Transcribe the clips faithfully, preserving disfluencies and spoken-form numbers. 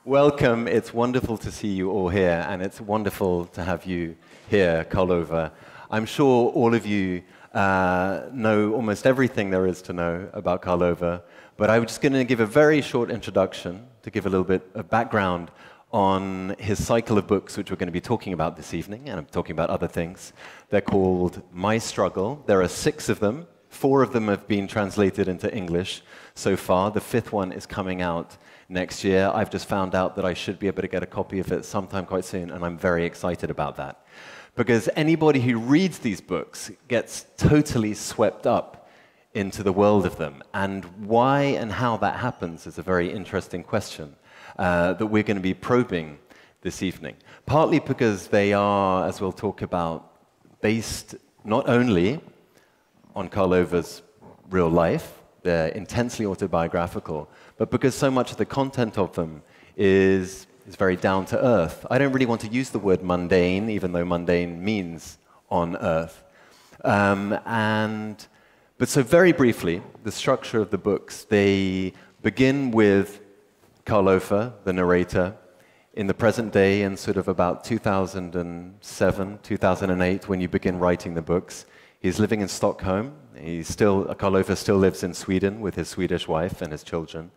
Welcome. It's wonderful to see you all here, and it's wonderful to have you here, Karl Ove. I'm sure all of you uh, know almost everything there is to know about Karl Ove, but I'm just going to give a very short introduction to give a little bit of background on his cycle of books, which we're going to be talking about this evening, and I'm talking about other things. They're called My Struggle. There are six of them. Four of them have been translated into English so far. The fifth one is coming out next year. I've just found out that I should be able to get a copy of it sometime quite soon, and I'm very excited about that. Because anybody who reads these books gets totally swept up into the world of them. And why and how that happens is a very interesting question uh, that we're going to be probing this evening. Partly because they are, as we'll talk about, based not only on Karl Ove's real life, they're intensely autobiographical, but because so much of the content of them is, is very down to earth. I don't really want to use the word mundane, even though mundane means on earth. Um, and, but so very briefly, the structure of the books, they begin with Karl Ove, the narrator, in the present day in sort of about two thousand seven, two thousand eight, when you begin writing the books. He's living in Stockholm. He's still, Karl Ove still lives in Sweden with his Swedish wife and his children.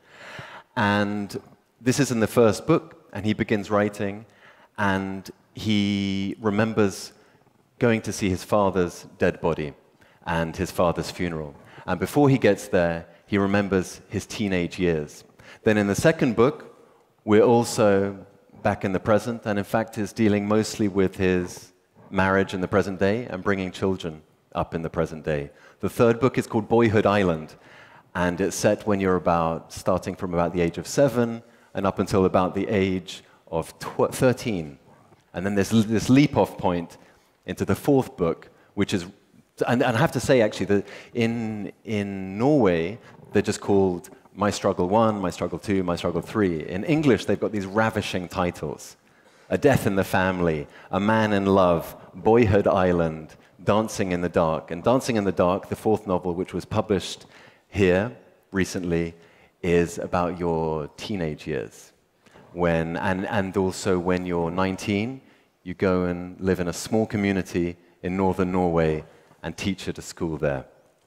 And this is in the first book, and he begins writing, and he remembers going to see his father's dead body and his father's funeral. And before he gets there, he remembers his teenage years. Then in the second book, we're also back in the present, and in fact is dealing mostly with his marriage in the present day and bringing children up in the present day. The third book is called Boyhood Island, and it's set when you're about, starting from about the age of seven and up until about the age of thirteen. And then there's this leap-off point into the fourth book, which is, and, and I have to say actually that in, in Norway, they're just called My Struggle One, My Struggle Two, My Struggle Three. In English, they've got these ravishing titles. A Death in the Family, A Man in Love, Boyhood Island, Dancing in the Dark. And Dancing in the Dark, the fourth novel, which was published here recently, is about your teenage years. When, and, and also when you're nineteen, you go and live in a small community in northern Norway and teach at a school there.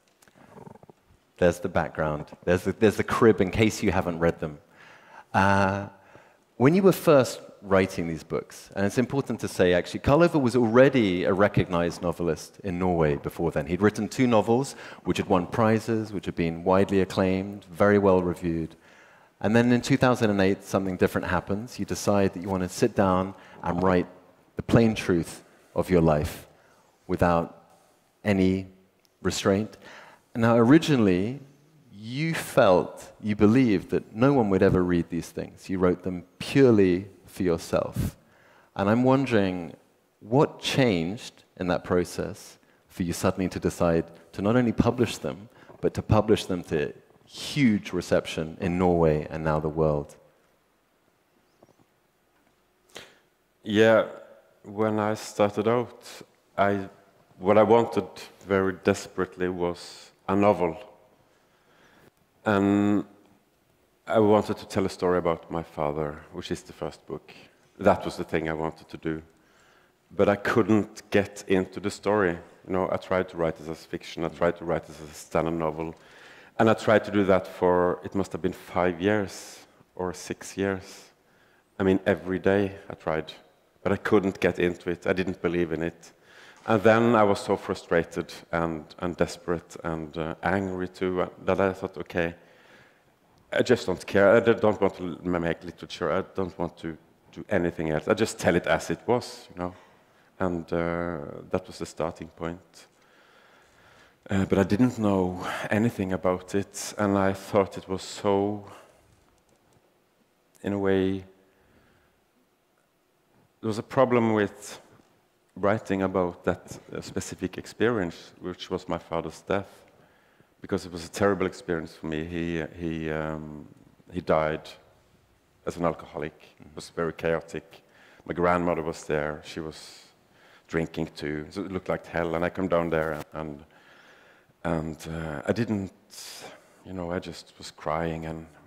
There's the background. There's the, there's the crib in case you haven't read them. Uh, when you were first writing these books, and it's important to say actually, Karl Ove was already a recognized novelist in Norway before then. He'd written two novels which had won prizes, which had been widely acclaimed, very well reviewed. And then in two thousand eight, something different happens. You decide that you want to sit down and write the plain truth of your life without any restraint. Now, originally, you felt, you believed that no one would ever read these things. You wrote them purely for yourself. And I'm wondering, what changed in that process for you suddenly to decide to not only publish them, but to publish them to huge reception in Norway and now the world? Yeah, when I started out, I, what I wanted very desperately was a novel. And I wanted to tell a story about my father, which is the first book. That was the thing I wanted to do. But I couldn't get into the story. You know, I tried to write this as fiction, I tried to write this as a standard novel. And I tried to do that for, it must have been five years or six years. I mean, every day I tried. But I couldn't get into it, I didn't believe in it. And then I was so frustrated and, and desperate and uh, angry too, that I thought, okay, I just don't care. I don't want to make literature. I don't want to do anything else. I just tell it as it was, you know. And uh, that was the starting point. Uh, but I didn't know anything about it, and I thought it was so, in a way, there was a problem with writing about that uh, specific experience, which was my father's death, because it was a terrible experience for me. He, he, um, he died as an alcoholic. It was very chaotic. My grandmother was there. She was drinking too. So it looked like hell. And I come down there, and, and uh, I didn't, you know, I just was crying, and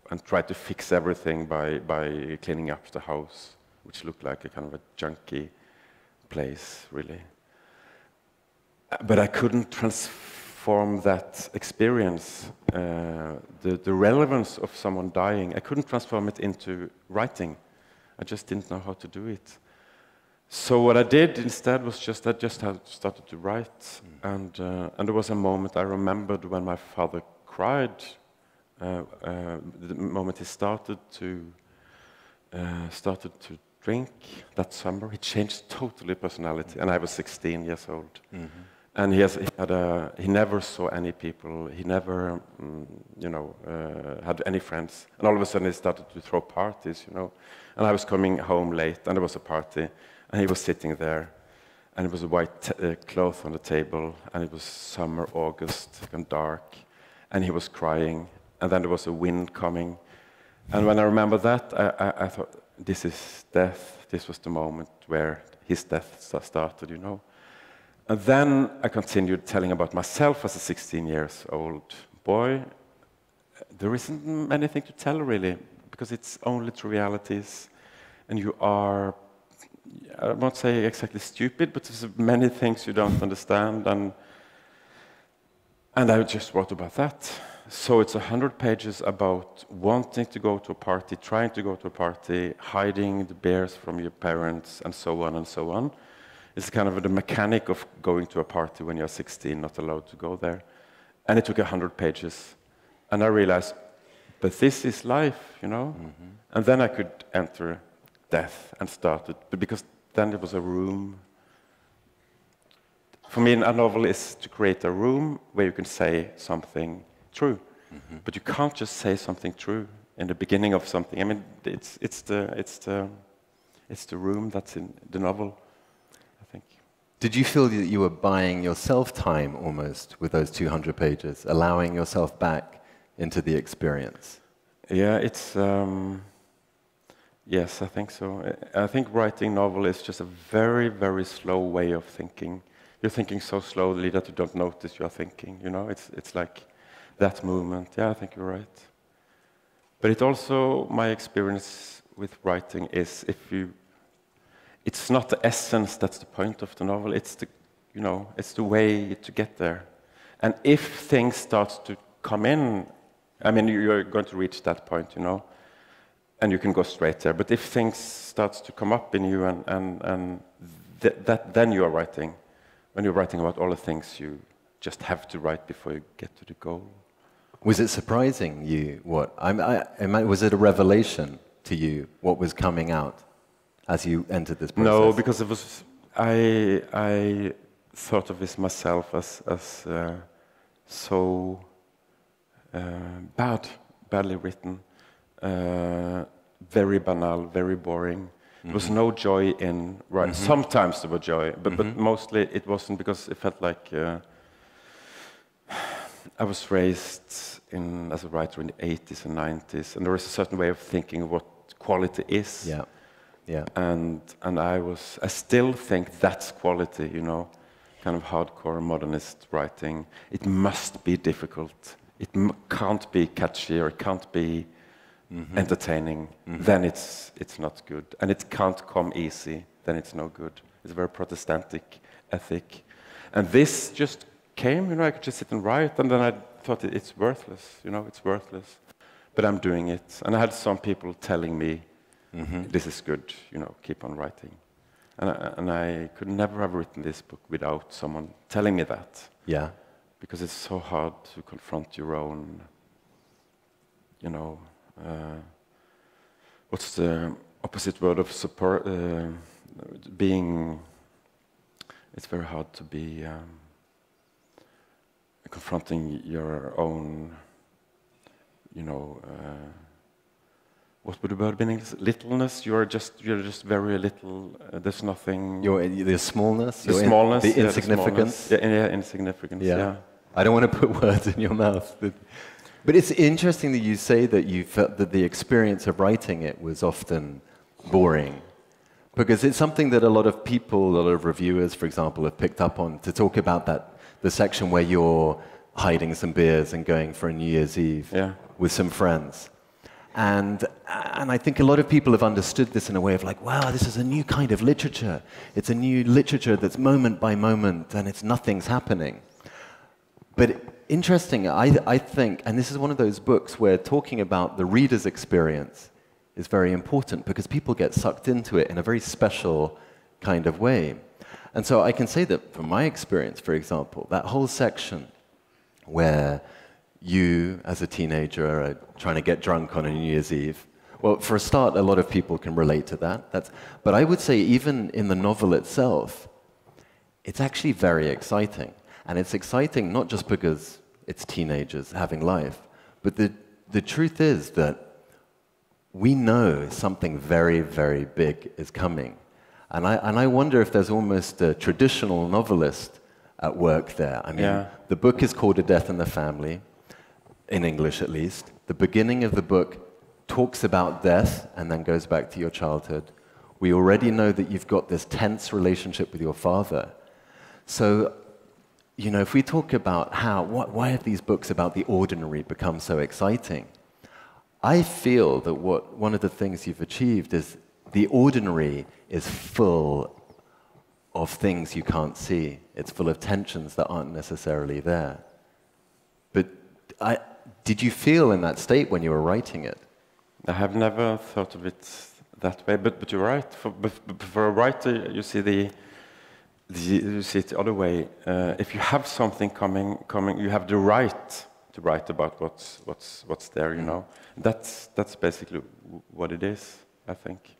and tried to fix everything by, by cleaning up the house, which looked like a kind of a junky place, really. But I couldn't transform that experience, uh, the, the relevance of someone dying, I couldn't transform it into writing. I just didn't know how to do it. So what I did instead was just, I just had started to write. Mm. And, uh, and there was a moment I remembered when my father cried, uh, uh, the moment he started to, uh, started to drink that summer. He changed totally personality, mm. and I was sixteen years old. Mm-hmm. And he, has, he, had a, he never saw any people, he never, mm, you know, uh, had any friends. And all of a sudden he started to throw parties, you know. And I was coming home late, and there was a party, and he was sitting there, and it was a white t uh, cloth on the table, and it was summer, August, and dark, and he was crying, and then there was a wind coming. And when I remember that, I, I, I thought, this is death. This was the moment where his death started, you know. And then I continued telling about myself as a sixteen years old boy. There isn't anything to tell, really, because it's only trivialities, and you are, I won't say exactly stupid, but there's many things you don't understand, and, and I just wrote about that. So it's a hundred pages about wanting to go to a party, trying to go to a party, hiding the beers from your parents, and so on and so on. It's kind of the mechanic of going to a party when you're sixteen, not allowed to go there. And it took a hundred pages. And I realized, but this is life, you know? Mm-hmm. And then I could enter death and started, but because then there was a room. For me, a novel is to create a room where you can say something true. Mm-hmm. But you can't just say something true in the beginning of something. I mean, it's, it's, the, it's, the, it's the room that's in the novel. Did you feel that you were buying yourself time almost with those two hundred pages, allowing yourself back into the experience? Yeah, it's, um, yes, I think so. I think writing novel is just a very, very slow way of thinking. You're thinking so slowly that you don't notice you're thinking, you know? It's, it's like that movement. Yeah, I think you're right. But it also, my experience with writing is if you it's not the essence that's the point of the novel, it's the, you know, it's the way to get there. And if things start to come in, I mean, you're going to reach that point, you know, and you can go straight there. But if things start to come up in you, and, and, and th that, then you're writing. When you're writing about all the things you just have to write before you get to the goal. Was it surprising you, what? I, I, I, was it a revelation to you, what was coming out? As you entered this process? No, because it was, I, I thought of this myself as, as uh, so uh, bad, badly written, uh, very banal, very boring. Mm-hmm. There was no joy in writing. Mm-hmm. Sometimes there was joy, but, mm-hmm. but mostly it wasn't, because it felt like uh, I was raised in, as a writer in the eighties and nineties, and there was a certain way of thinking of what quality is. Yeah. Yeah. And, and I was, I still think that's quality, you know, kind of hardcore modernist writing. It must be difficult. It m can't be catchy, or it can't be mm-hmm. entertaining. Mm-hmm. Then it's, it's not good. And it can't come easy. Then it's no good. It's a very Protestantic ethic. And this just came, you know, I could just sit and write, and then I thought it's worthless, you know, it's worthless. But I'm doing it. And I had some people telling me, mm-hmm. this is good, you know, keep on writing. And I, and I could never have written this book without someone telling me that. Yeah. Because it's so hard to confront your own, you know, uh, what's the opposite word of support? Uh, being, it's very hard to be um, confronting your own, you know, uh, what would the word be in English? Littleness. You're just you're just very little. Uh, there's nothing. Your the smallness. The smallness. In, the yeah, insignificance. The yeah, yeah, insignificance. Yeah. yeah. I don't want to put words in your mouth, but, but it's interesting that you say that you felt that the experience of writing it was often boring, because it's something that a lot of people, a lot of reviewers, for example, have picked up on, to talk about that the section where you're hiding some beers and going for a New Year's Eve yeah. with some friends. And, and I think a lot of people have understood this in a way of like, wow, this is a new kind of literature. It's a new literature that's moment by moment and it's nothing's happening. But interesting, I, I think, and this is one of those books where talking about the reader's experience is very important because people get sucked into it in a very special kind of way. And so I can say that from my experience, for example, that whole section where you, as a teenager, are trying to get drunk on a New Year's Eve. Well, for a start, a lot of people can relate to that. That's, but I would say even in the novel itself, it's actually very exciting. And it's exciting not just because it's teenagers having life, but the, the truth is that we know something very, very big is coming. And I, and I wonder if there's almost a traditional novelist at work there. I mean, yeah. The book is called A Death in the Family, in English at least. The beginning of the book talks about death and then goes back to your childhood. We already know that you've got this tense relationship with your father. So, you know, if we talk about how, what, why have these books about the ordinary become so exciting? I feel that what, one of the things you've achieved is the ordinary is full of things you can't see. It's full of tensions that aren't necessarily there. But I, did you feel in that state when you were writing it? I have never thought of it that way, but, but you're right. For, for a writer, you see the, the you see it the other way. Uh, if you have something coming, coming, you have the right to write about what's what's what's there. You know, that's that's basically what it is, I think.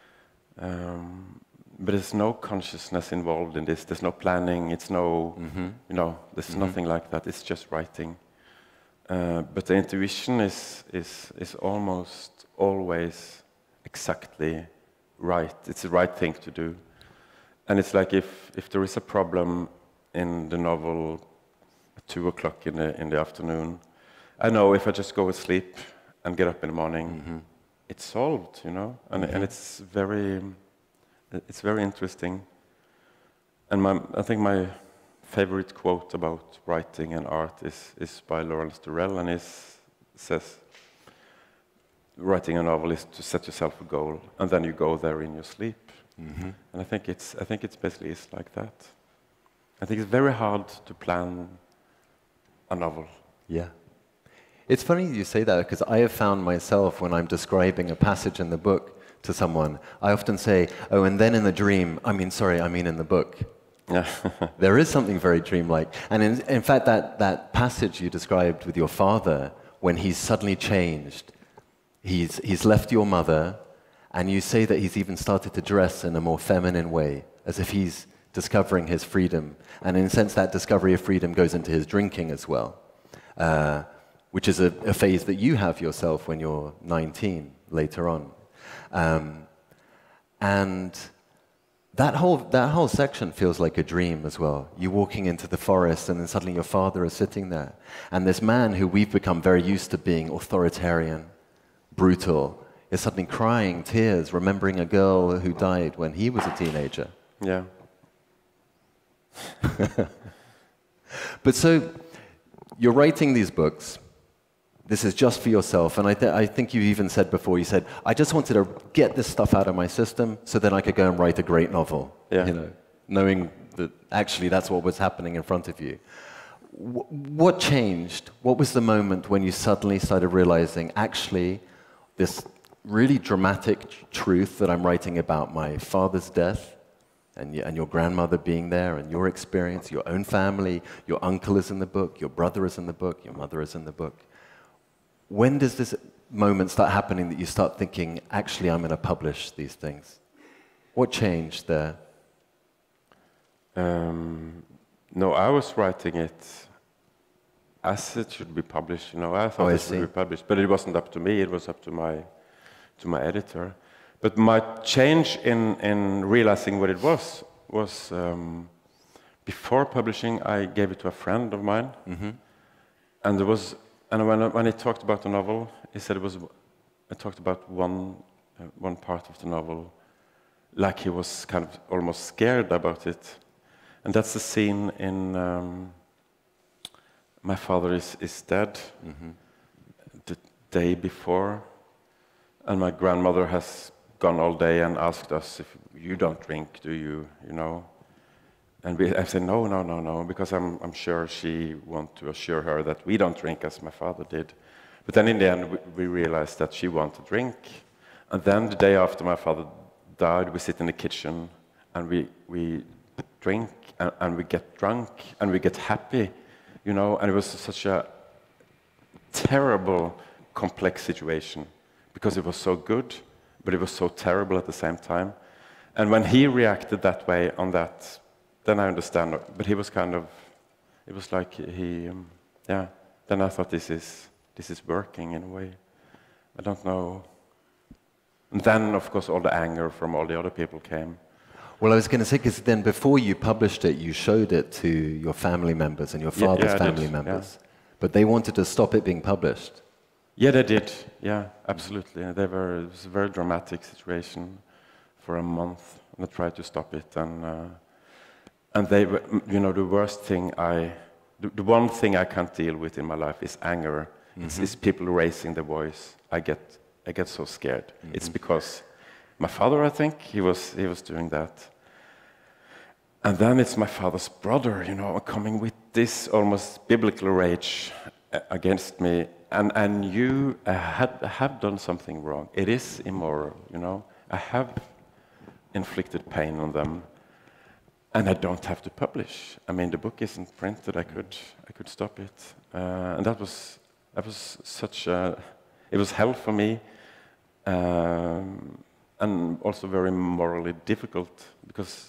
Um, but there's no consciousness involved in this. There's no planning. It's no, mm-hmm. you know, there's mm-hmm. nothing like that. It's just writing. Uh, but the intuition is is is almost always exactly right. It's the right thing to do. And it's like if if there is a problem in the novel at two o'clock in the in the afternoon, I know if I just go to sleep and get up in the morning, mm-hmm. it's solved, you know. And mm-hmm. and it's very it's very interesting. And my I think my favorite quote about writing and art is, is by Lawrence Durrell, and it says, writing a novel is to set yourself a goal, and then you go there in your sleep. Mm-hmm. And I think it's I think it's basically is like that. I think it's very hard to plan a novel. Yeah. It's funny you say that, because I have found myself, when I'm describing a passage in the book to someone, I often say, oh, and then in the dream, I mean, sorry, I mean in the book. Yeah. There is something very dreamlike. And in, in fact, that, that passage you described with your father, when he's suddenly changed, he's, he's left your mother, and you say that he's even started to dress in a more feminine way, as if he's discovering his freedom. And in a sense, that discovery of freedom goes into his drinking as well, uh, which is a, a phase that you have yourself when you're nineteen, later on. Um, and... That whole, that whole section feels like a dream as well. You're walking into the forest and then suddenly your father is sitting there. And this man who we've become very used to being authoritarian, brutal, is suddenly crying tears, remembering a girl who died when he was a teenager. Yeah. But so, you're writing these books. This is just for yourself, and I, th I think you even said before, you said, I just wanted to get this stuff out of my system so then I could go and write a great novel, yeah. you know, knowing that actually that's what was happening in front of you. W what changed? What was the moment when you suddenly started realizing, actually, this really dramatic truth that I'm writing about my father's death, and, y and your grandmother being there, and your experience, your own family, your uncle is in the book, your brother is in the book, your mother is in the book. When does this moment start happening that you start thinking, actually, I'm going to publish these things? What changed there? Um, no, I was writing it as it should be published. You know, I thought oh, I it see. should be published, but it wasn't up to me. It was up to my to my editor. But my change in in realizing what it was was um, before publishing. I gave it to a friend of mine, mm-hmm. and there was. And when, when he talked about the novel, he said it was, I talked about one, uh, one part of the novel, like he was kind of almost scared about it. And that's the scene in um, My Father is, is Dead, mm-hmm. the day before. And my grandmother has gone all day and asked us if you don't drink, do you, you know? And we, I said, no, no, no, no, because I'm, I'm sure she wants to assure her that we don't drink as my father did. But then in the end, we, we realized that she wanted to drink. And then the day after my father died, we sit in the kitchen and we, we drink and, and we get drunk and we get happy, you know, and it was such a terrible, complex situation because it was so good, but it was so terrible at the same time. And when he reacted that way on that, then I understand. But he was kind of, it was like he, um, yeah. Then I thought this is this is working in a way. I don't know. And then, of course, all the anger from all the other people came. Well, I was going to say, because then before you published it, you showed it to your family members and your Yeah, father's yeah, I family did, members. yeah. But they wanted to stop it being published. Yeah, they did. Yeah, absolutely. They were, it was a very dramatic situation for a month, and I tried to stop it. And uh, and they were, you know, the worst thing I, the, the one thing I can't deal with in my life is anger. Mm-hmm. It's, it's people raising their voice. I get, I get so scared. Mm-hmm. It's because my father, I think, he was, he was doing that. And then it's my father's brother, you know, coming with this almost biblical rage against me. And I knew I had I have done something wrong. It is immoral, you know. I have inflicted pain on them, and I don't have to publish. I mean, the book isn't printed. I could I could stop it, uh, and that was that was such a it was hell for me, um, and also very morally difficult because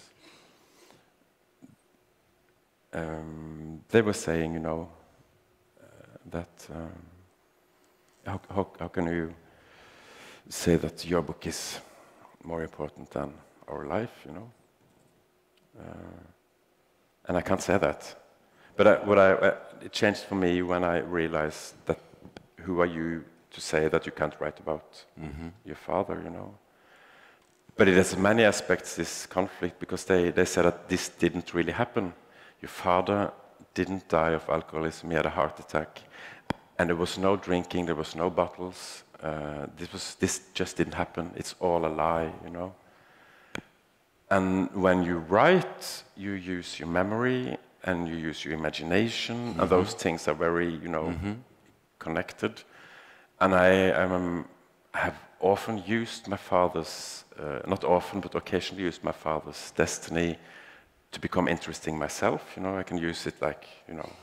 um, they were saying, you know, uh, that. Um, How, how, how can you say that your book is more important than our life, you know? Uh, and I can't say that. But I, what I, uh, it changed for me when I realized that who are you to say that you can't write about mm-hmm. your father, you know? But it has many aspects, this conflict, because they, they said that this didn't really happen. Your father didn't die of alcoholism, he had a heart attack. And there was no drinking, there was no bottles. Uh, this was this just didn't happen. It's all a lie, you know. And when you write, you use your memory and you use your imagination, mm-hmm. and those things are very, you know, mm-hmm. connected. And I, I'm, I have often used my father's, uh, not often, but occasionally used my father's destiny to become interesting myself. You know, I can use it like, you know,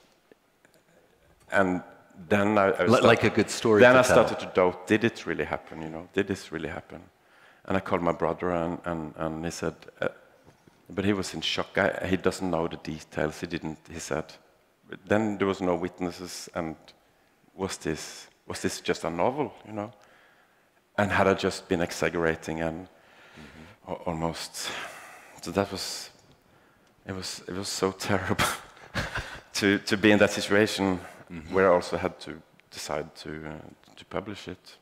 and. Then I, I start, like a good story. Then to I tell. started to doubt: did it really happen? You know, did this really happen? And I called my brother, and and, and he said, uh, but he was in shock. I, he doesn't know the details. He didn't. He said, but then there was no witnesses, and was this was this just a novel? You know, and had I just been exaggerating and mm-hmm. almost? So that was. It was it was so terrible to to be in that situation. Mm-hmm. Where I also had to decide to uh, to publish it,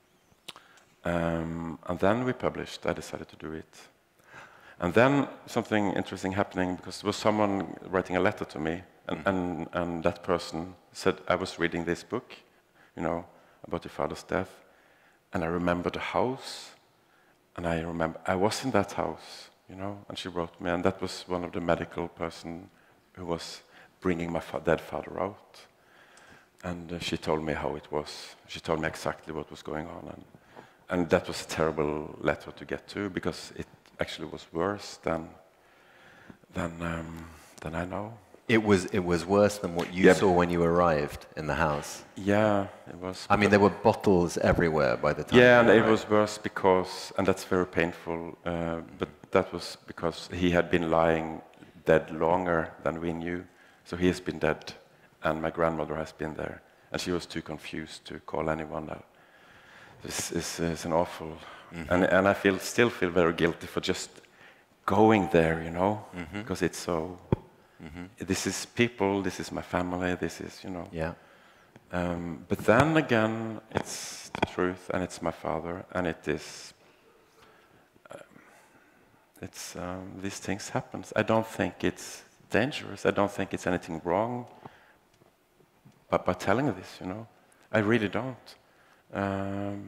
um, and then we published. I decided to do it, and then something interesting happening because there was someone writing a letter to me, and mm-hmm. and, and that person said I was reading this book, you know, about your father's death, and I remember the house, and I remember I was in that house, you know, and she wrote me, and that was one of the medical person who was bringing my fa- dead father out. And uh, she told me how it was. She told me exactly what was going on. And, and that was a terrible letter to get to because it actually was worse than, than, um, than I know. It was, it was worse than what you yeah. saw when you arrived in the house? Yeah, it was. I mean, there were bottles everywhere by the time. Yeah, and it was worse because, and that's very painful, uh, but that was because he had been lying dead longer than we knew. So he has been dead. And my grandmother has been there, and she was too confused to call anyone out. This is, is an awful, mm-hmm. and and I feel still feel very guilty for just going there, you know, mm-hmm. because it's so. Mm-hmm. This is people. This is my family. This is, you know. Yeah. Um, but then again, it's the truth, and it's my father, and it is. Um, it's um, these things happen. I don't think it's dangerous. I don't think it's anything wrong. But by telling this, you know, I really don't. Um,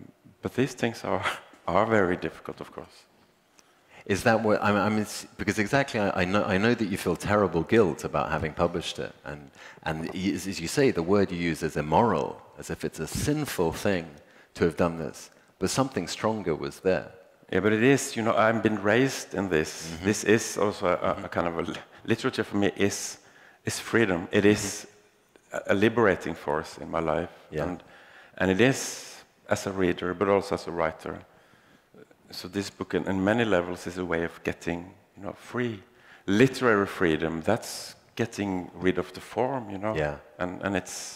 but these things are, are very difficult, of course. Is that what, I mean, it's, because exactly, I, I, know, I know that you feel terrible guilt about having published it, and, and as, as you say, the word you use is immoral, as if it's a sinful thing to have done this, but something stronger was there. Yeah, but it is, you know, I've been raised in this. Mm-hmm. This is also a, mm-hmm. a kind of a, literature for me is, is freedom. It is mm-hmm. a, a liberating force in my life, yeah. and, and it is as a reader, but also as a writer. So this book, in, in many levels, is a way of getting, you know, free. Literary freedom, that's getting rid of the form, you know. Yeah. And, and it's...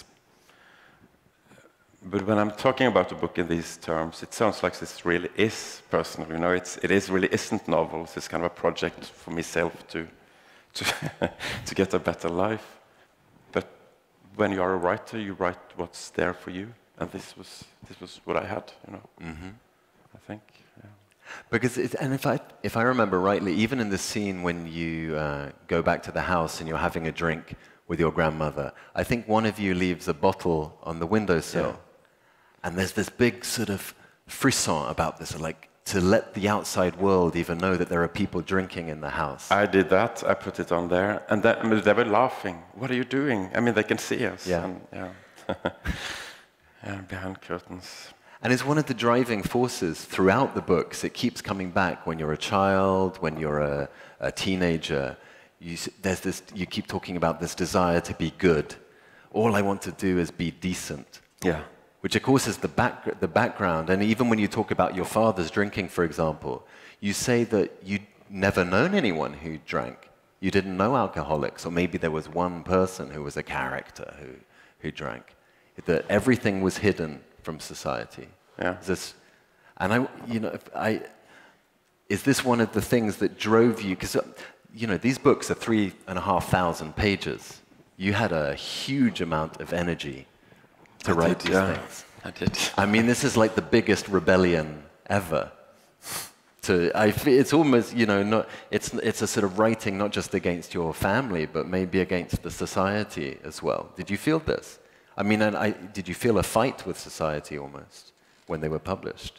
But when I'm talking about the book in these terms, it sounds like this really is personal, you know. It's, it is really isn't novels. It's kind of a project for myself to, to, to get a better life. But when you are a writer, you write what's there for you. And this was, this was what I had, you know, mm-hmm. I think. Yeah. Because, it, and if I, if I remember rightly, even in the scene when you uh, go back to the house and you're having a drink with your grandmother, I think one of you leaves a bottle on the windowsill. Yeah. And there's this big sort of frisson about this, like to let the outside world even know that there are people drinking in the house. I did that, I put it on there, and that, I mean, they were laughing. What are you doing? I mean, they can see us. Yeah. And, yeah. Yeah, behind curtains. And it's one of the driving forces throughout the books. It keeps coming back when you're a child, when you're a, a teenager. You, there's this, you keep talking about this desire to be good. All I want to do is be decent. Yeah. Which, of course, is the, back, the background. And even when you talk about your father's drinking, for example, you say that you'd never known anyone who drank. You didn't know alcoholics, or maybe there was one person who was a character who, who drank. That everything was hidden from society. Yeah. Is this, and I, you know, I, is this one of the things that drove you? Because, you know, these books are three and a half thousand pages. You had a huge amount of energy to I write did, these yeah. things. I did. I mean, this is like the biggest rebellion ever. To, I, it's almost, you know, not, it's, it's a sort of writing not just against your family, but maybe against the society as well. Did you feel this? I mean, and I, did you feel a fight with society almost when they were published?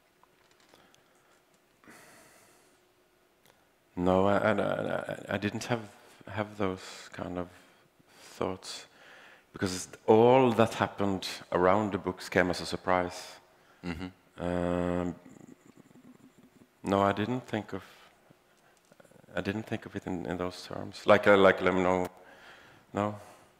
No, I, I, I didn't have, have those kind of thoughts, because all that happened around the books came as a surprise. Mm-hmm. um, no, I didn't think of. I didn't think of it in, in those terms. Like, uh, like, let me know. No.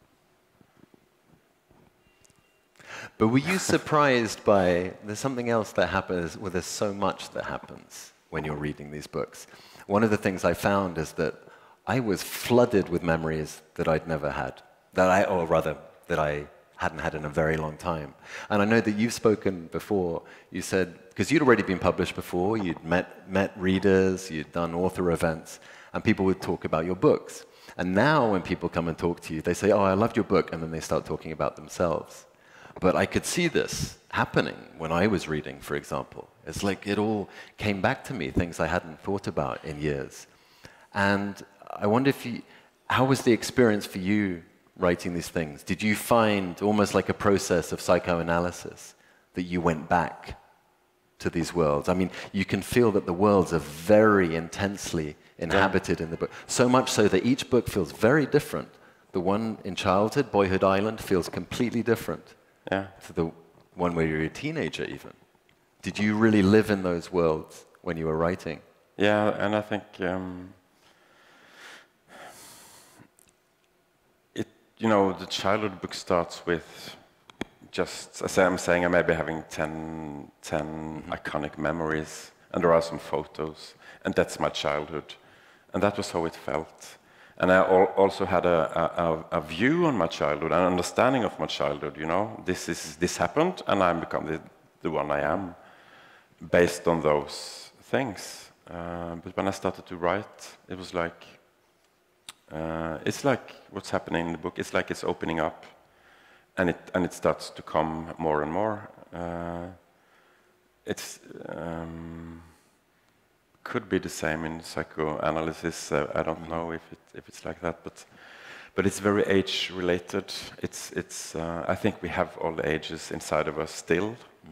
But were you surprised by, there's something else that happens, well, there's so much that happens when you're reading these books. One of the things I found is that I was flooded with memories that I'd never had, that I, or rather, that I hadn't had in a very long time. And I know that you've spoken before, you said, because you'd already been published before, you'd met, met readers, you'd done author events, and people would talk about your books. And now when people come and talk to you, they say, oh, I loved your book, and then they start talking about themselves. But I could see this happening when I was reading, for example. It's like it all came back to me, things I hadn't thought about in years. And I wonder if you, how was the experience for you writing these things? Did you find almost like a process of psychoanalysis that you went back to these worlds? I mean, you can feel that the worlds are very intensely inhabited in the book. So much so that each book feels very different. The one in childhood, Boyhood Island, feels completely different. Yeah. To the one where you're a teenager even. Did you really live in those worlds when you were writing? Yeah, and I think um, it, you know, the childhood book starts with just, as I'm saying, I may be having ten, ten mm-hmm. iconic memories, and there are some photos, and that's my childhood. And that was how it felt. And I al also had a, a, a view on my childhood, an understanding of my childhood, you know. This, is, this happened, and I'm become the, the one I am, based on those things. Uh, but when I started to write, it was like, uh, it's like what's happening in the book. It's like it's opening up, and it, and it starts to come more and more. Uh, it's... Um, could be the same in psychoanalysis. Uh, I don't know if it, if it's like that, but but it's very age related. It's it's. Uh, I think we have all the ages inside of us still, mm-hmm.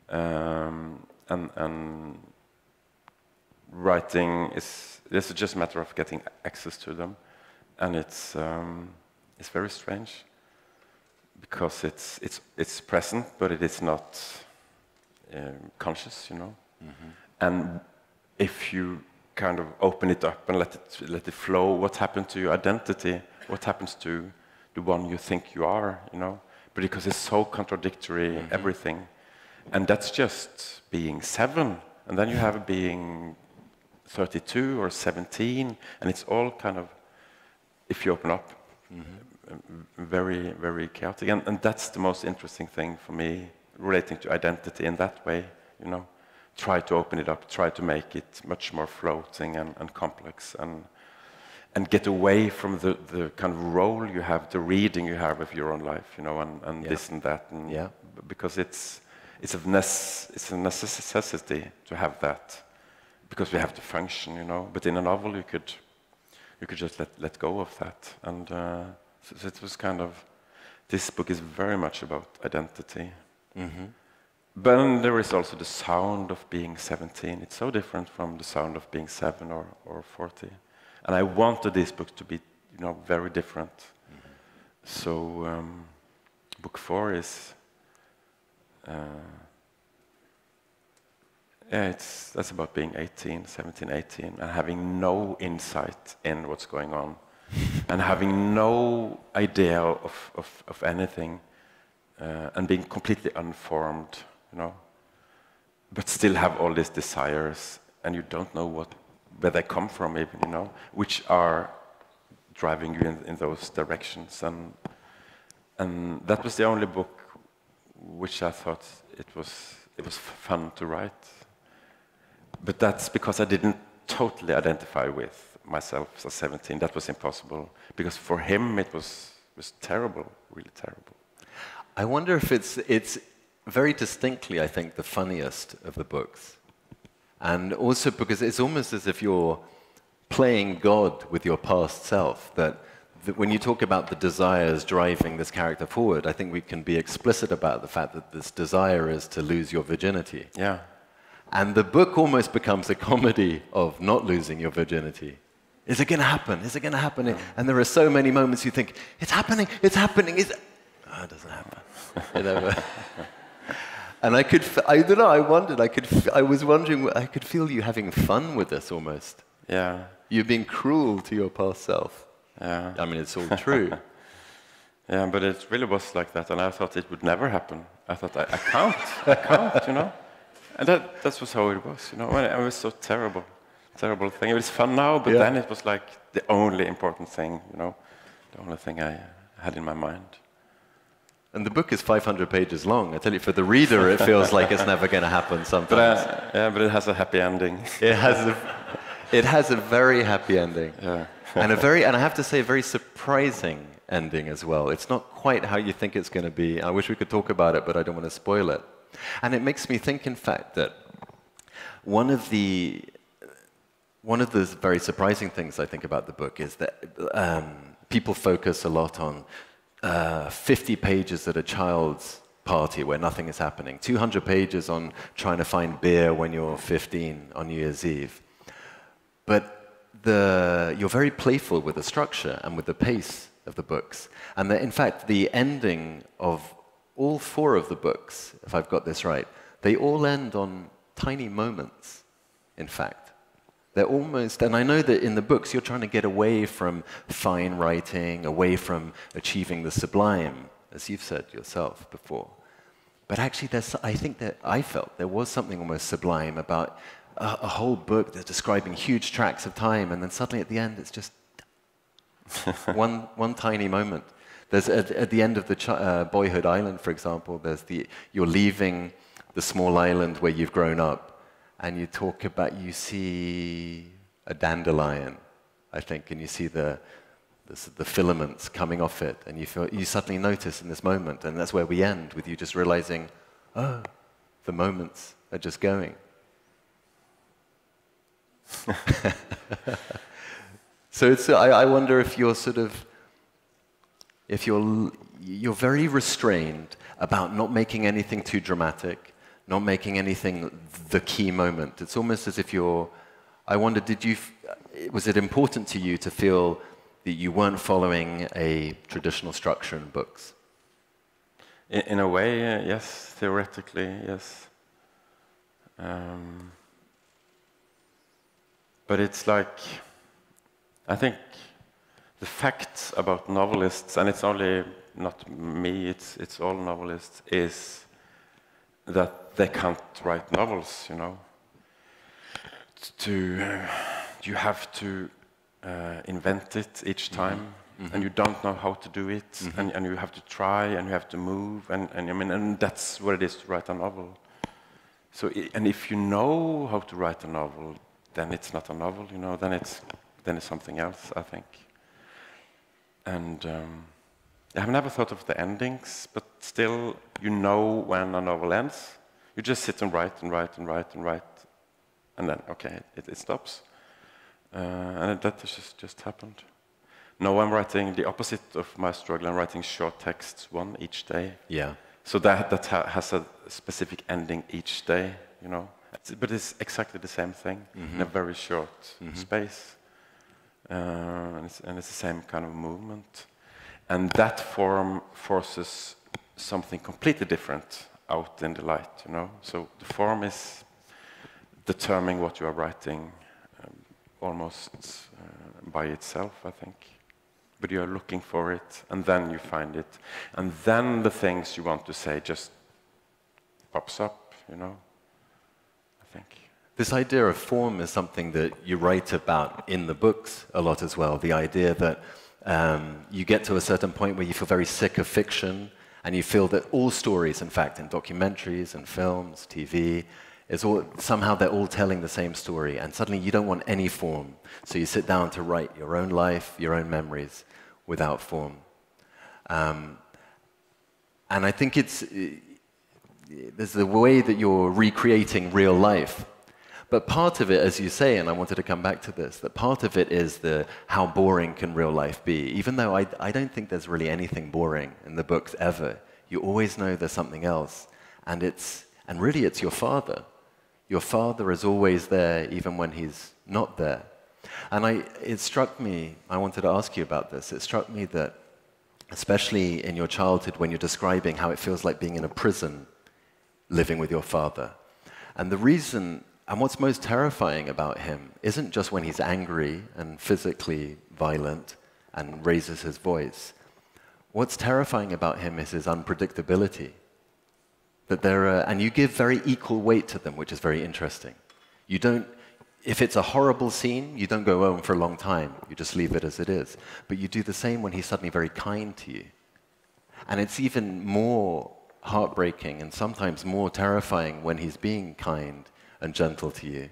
Um, and, and writing is, it's just a matter of getting access to them. And it's, um, it's very strange, because it's, it's, it's present, but it is not um, conscious, you know. Mm-hmm. And if you kind of open it up and let it, let it flow, what happens to your identity? What happens to the one you think you are, you know? But because it's so contradictory, mm-hmm. everything. And that's just being seven. And then you have being thirty-two or seventeen, and it's all kind of, if you open up, mm-hmm. very, very chaotic. And, and that's the most interesting thing for me, relating to identity in that way, you know. Try to open it up, try to make it much more floating and, and complex, and and get away from the, the kind of role you have, the reading you have of your own life, you know, and, and yeah. this and that, and yeah. because it's it's a nece- it's a necessity to have that, because we have to function, you know. But in a novel, you could you could just let let go of that, and uh, so, so it was kind of, this book is very much about identity. Mm-hmm. But then there is also the sound of being seventeen. It's so different from the sound of being seven or, or forty. And I wanted this book to be, you know, very different. Mm-hmm. So um, book four is, uh, yeah, it's, that's about being eighteen, seventeen, eighteen, and having no insight in what's going on, and having no idea of, of, of anything, uh, and being completely unformed. You know, but still have all these desires, and you don't know what, where they come from, even, you know, which are driving you in, in those directions. And and that was the only book which I thought it was it was fun to write. But that's because I didn't totally identify with myself as seventeen. That was impossible, because for him it was was terrible, really terrible. I wonder if it's it's. very distinctly, I think, the funniest of the books. And also because it's almost as if you're playing God with your past self, that, that when you talk about the desires driving this character forward, I think we can be explicit about the fact that this desire is to lose your virginity. Yeah. And the book almost becomes a comedy of not losing your virginity. Is it going to happen? Is it going to happen? Yeah. And there are so many moments you think, it's happening, it's happening, it's... Oh, it doesn't happen. It never... And I could, I don't know, I wondered, I could, I was wondering, I could feel you having fun with this almost. Yeah. You're being cruel to your past self. Yeah. I mean, it's all true. Yeah, but it really was like that, and I thought it would never happen. I thought, I, I can't, I can't, you know. And that, that was how it was, you know. It was so terrible, terrible thing. It was fun now, but yeah. then it was like the only important thing, you know, the only thing I had in my mind. And the book is five hundred pages long. I tell you, for the reader, it feels like it's never going to happen sometimes. But, uh, yeah, but it has a happy ending. It has a, it has a very happy ending. Yeah. and a very, and I have to say, a very surprising ending as well. It's not quite how you think it's going to be. I wish we could talk about it, but I don't want to spoil it. And it makes me think, in fact, that one of the one of the very surprising things I think about the book is that um, people focus a lot on Uh, fifty pages at a child's party where nothing is happening, two hundred pages on trying to find beer when you're fifteen on New Year's Eve. But the, you're very playful with the structure and with the pace of the books. And the, in fact, the ending of all four of the books, if I've got this right, they all end on tiny moments, in fact. They're almost, and I know that in the books you're trying to get away from fine writing, away from achieving the sublime, as you've said yourself before. But actually, there's, I think that I felt there was something almost sublime about a, a whole book that's describing huge tracts of time, and then suddenly at the end it's just one, one tiny moment. There's at, at the end of the ch uh, Boyhood Island, for example, there's the, you're leaving the small island where you've grown up, and you talk about, you see a dandelion, I think, and you see the, the, the filaments coming off it, and you, feel, you suddenly notice in this moment, and that's where we end, with you just realizing, oh, the moments are just going. So it's, I, I wonder if you're sort of, if you're, you're very restrained about not making anything too dramatic, not making anything the key moment. It's almost as if you're, I wonder, did you, was it important to you to feel that you weren't following a traditional structure in books? In, in a way, uh, yes. Theoretically, yes. Um, but it's like, I think the facts about novelists, and it's only not me, it's, it's all novelists, is that they can't write novels, you know. To, uh, you have to uh, invent it each time, mm-hmm. and you don't know how to do it, mm-hmm. and, and you have to try, and you have to move, and, and I mean, and that's what it is to write a novel. So, and if you know how to write a novel, then it's not a novel, you know. Then it's then it's something else, I think. And um, I've never thought of the endings, but still, you know when a novel ends. You just sit and write and write and write and write, and then okay, it, it stops. Uh, and that just just happened. Now I'm writing the opposite of my struggle. I'm writing short texts, one each day. Yeah. So that that ha has a specific ending each day, you know. It's, but it's exactly the same thing, mm-hmm. in a very short mm-hmm. space, uh, and, it's, and it's the same kind of movement. And that form forces something completely different out in the light, you know. So the form is determining what you are writing, um, almost uh, by itself, I think. But you are looking for it, and then you find it, and then the things you want to say just pops up, you know. I think this idea of form is something that you write about in the books a lot as well. The idea that um, you get to a certain point where you feel very sick of fiction, and you feel that all stories, in fact, in documentaries and films, T V, is all, somehow they're all telling the same story, and suddenly you don't want any form. So you sit down to write your own life, your own memories, without form. Um, and I think it's, there's the way that you're recreating real life. But part of it, as you say, and I wanted to come back to this, that part of it is the how boring can real life be, even though I, I don't think there's really anything boring in the books ever. You always know there's something else, and it's, and really it's your father. Your father is always there, even when he's not there. And I, it struck me, I wanted to ask you about this, it struck me that, especially in your childhood, when you're describing how it feels like being in a prison, living with your father. And the reason, and what's most terrifying about him, isn't just when he's angry and physically violent and raises his voice. What's terrifying about him is his unpredictability. That there are, and you give very equal weight to them, which is very interesting. You don't, if it's a horrible scene, you don't go home for a long time. You just leave it as it is. But you do the same when he's suddenly very kind to you. And it's even more heartbreaking and sometimes more terrifying when he's being kind and gentle to you.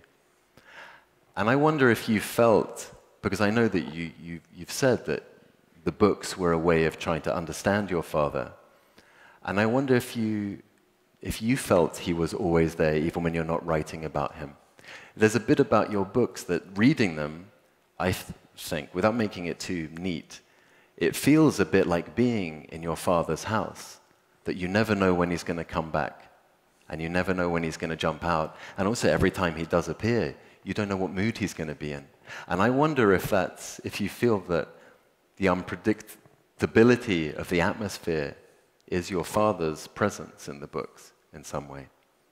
And I wonder if you felt, because I know that you, you, you've said that the books were a way of trying to understand your father. And I wonder if you, if you felt he was always there, even when you're not writing about him. There's a bit about your books that reading them, I th think, without making it too neat, it feels a bit like being in your father's house, that you never know when he's going to come back, and you never know when he's going to jump out. And also, every time he does appear, you don't know what mood he's going to be in. And I wonder if that's, if you feel that the unpredictability of the atmosphere is your father's presence in the books in some way.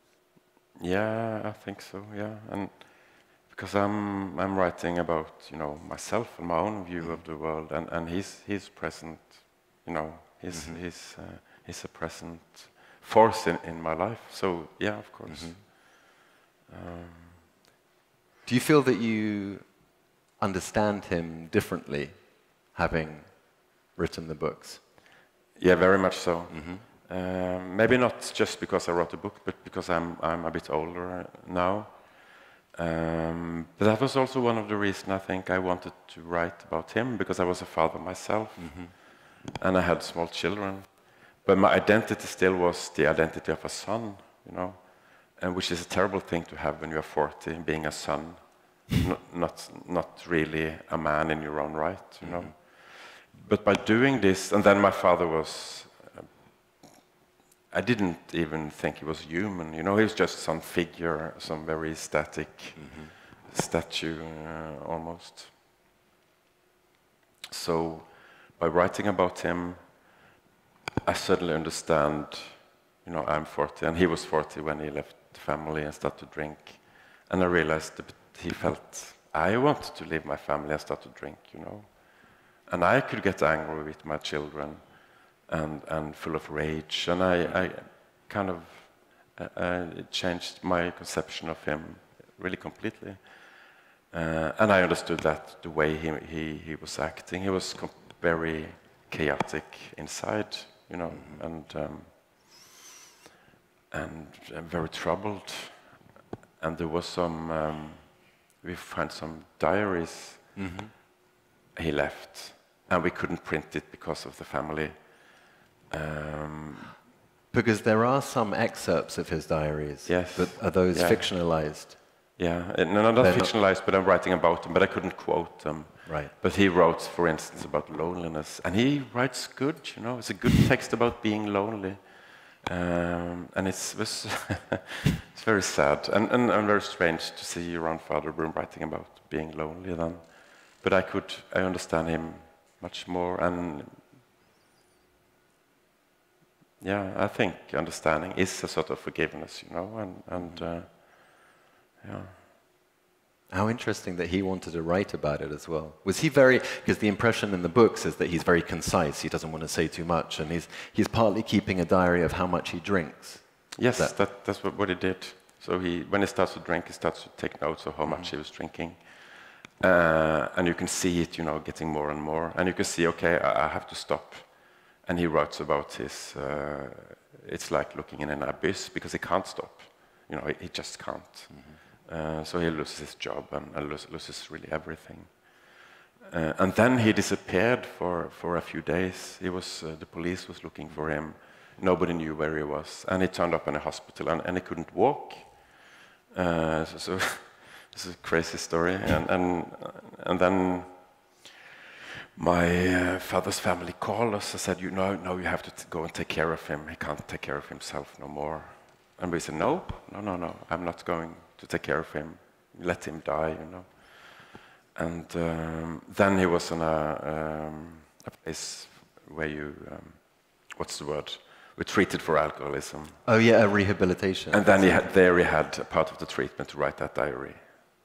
Yeah, I think so. Yeah, and because I'm I'm writing about, you know, myself and my own view mm-hmm. of the world, and and he's he's present, you know, he's mm-hmm. he's uh, he's a present force in in my life. So yeah, of course. Mm-hmm. um, Do you feel that you understand him differently, having written the books? Yeah, very much so. Mm-hmm. Um, maybe not just because I wrote a book, but because I'm I'm a bit older now. Um, but that was also one of the reasons I think I wanted to write about him, because I was a father myself, mm-hmm. and I had small children. But my identity still was the identity of a son, you know, and which is a terrible thing to have when you are forty, being a son, not, not not really a man in your own right, you know. Mm-hmm. But by doing this, and then my father was I didn't even think he was human. You know, he was just some figure, some very static mm-hmm. statue, uh, almost. So, by writing about him, I suddenly understand. You know, I'm forty, and he was forty when he left the family and started to drink. And I realized that he felt I wanted to leave my family and start to drink. You know, and I could get angry with my children. And, and full of rage, and I, I kind of uh, uh, it changed my conception of him really completely. Uh, and I understood that the way he, he, he was acting, he was very chaotic inside, you know, mm-hmm. and um, and uh, very troubled. And there was some, um, we find some diaries mm-hmm. he left, and we couldn't print it because of the family. Um, because there are some excerpts of his diaries, yes, but are those yeah. fictionalized? Yeah, no, not They're fictionalized, not... but I'm writing about them, but I couldn't quote them. Right. But he wrote, for instance, about loneliness, and he writes good, you know, it's a good text about being lonely. Um, and it's, it's, it's very sad, and, and, and very strange to see your own father writing about being lonely then. But I could, I understand him much more, and yeah, I think understanding is a sort of forgiveness, you know, and, and uh, yeah. How interesting that he wanted to write about it as well. Was he very, because the impression in the books is that he's very concise, he doesn't want to say too much, and he's, he's partly keeping a diary of how much he drinks. Yes, that... that, that's what, what he did. So he, when he starts to drink, he starts to take notes of how much mm-hmm. he was drinking. Uh, and you can see it, you know, getting more and more. And you can see, okay, I, I have to stop. And he writes about his, uh, it's like looking in an abyss, because he can't stop. You know, he, he just can't. Mm-hmm. Uh, so he loses his job and, and loses, loses really everything. Uh, and then he disappeared for, for a few days. He was, uh, the police was looking for him. Nobody knew where he was. And he turned up in a hospital, and, and he couldn't walk. Uh, so, so it's a crazy story. And, and, and then my uh, father's family called us and said, you know, no, you have to t go and take care of him. He can't take care of himself no more. And we said, no, no, no, no, I'm not going to take care of him. Let him die, you know. And um, then he was in a, um, a place where you, um, what's the word? We're treated for alcoholism. Oh yeah, a rehabilitation. And then he had, there he had a part of the treatment to write that diary.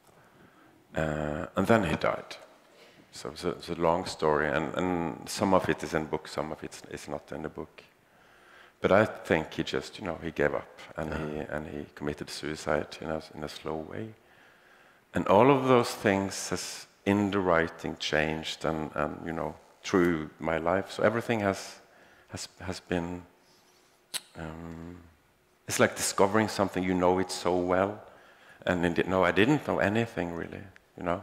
Uh, and then he died. So it's a, it's a long story, and, and some of it is in the book, some of it is not in the book. But I think he just, you know, he gave up, and uh-huh. he and he committed suicide in a, in a slow way. And all of those things has, in the writing, changed, and, and you know, through my life. So everything has has has been. Um, it's like discovering something, you know it so well, and indeed, no, I didn't know anything really, you know.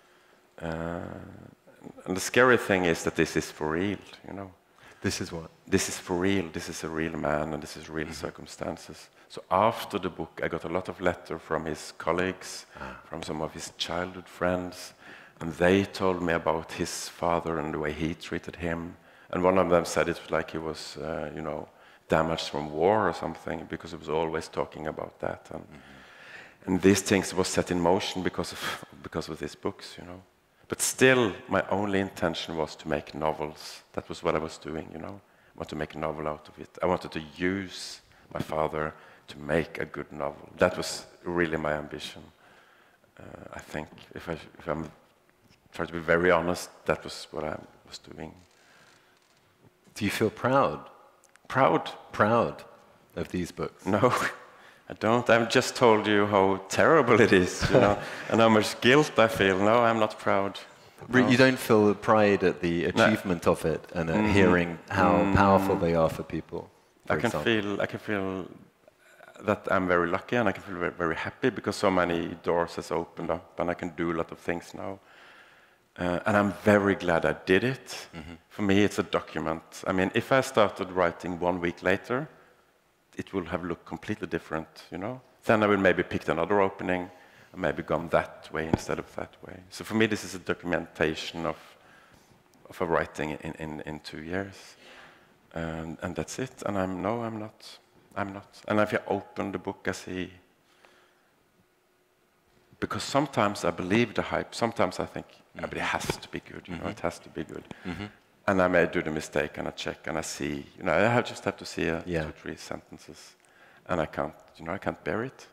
Uh, and the scary thing is that this is for real, you know. This is what? This is for real. This is a real man, and this is real mm-hmm. circumstances. So after the book, I got a lot of letters from his colleagues, ah. from some of his childhood friends, and they told me about his father and the way he treated him. And one of them said it was like he was, uh, you know, damaged from war or something, because he was always talking about that. And, mm-hmm. and these things were set in motion because of because of these books, you know. But still, my only intention was to make novels. That was what I was doing, you know. I wanted to make a novel out of it. I wanted to use my father to make a good novel. That was really my ambition. Uh, I think, if, I, if I'm trying to be very honest, that was what I was doing. Do you feel proud? Proud? Proud of these books? No. I don't. I've just told you how terrible it is, you know, and how much guilt I feel. No, I'm not proud. No. You don't feel pride at the achievement no. of it, and at mm-hmm. hearing how mm-hmm. powerful they are for people. For I can example. feel. I can feel that I'm very lucky, and I can feel very, very happy because so many doors has opened up, and I can do a lot of things now. Uh, and I'm very glad I did it. Mm-hmm. For me, it's a document. I mean, if I started writing one week later, it will have looked completely different, you know. Then I will maybe pick another opening and maybe gone that way instead of that way. So for me, this is a documentation of of a writing in, in, in two years. Um, and that's it. And I'm no, I'm not I'm not. And if I open the book, I see, because sometimes I believe the hype, sometimes I think, yeah, but it has to be good, you know, it has to be good. Mm-hmm. And I may do the mistake, and I check, and I see, you know, I have just have to see a, yeah. two, three sentences, and I can't, you know, I can't bear it.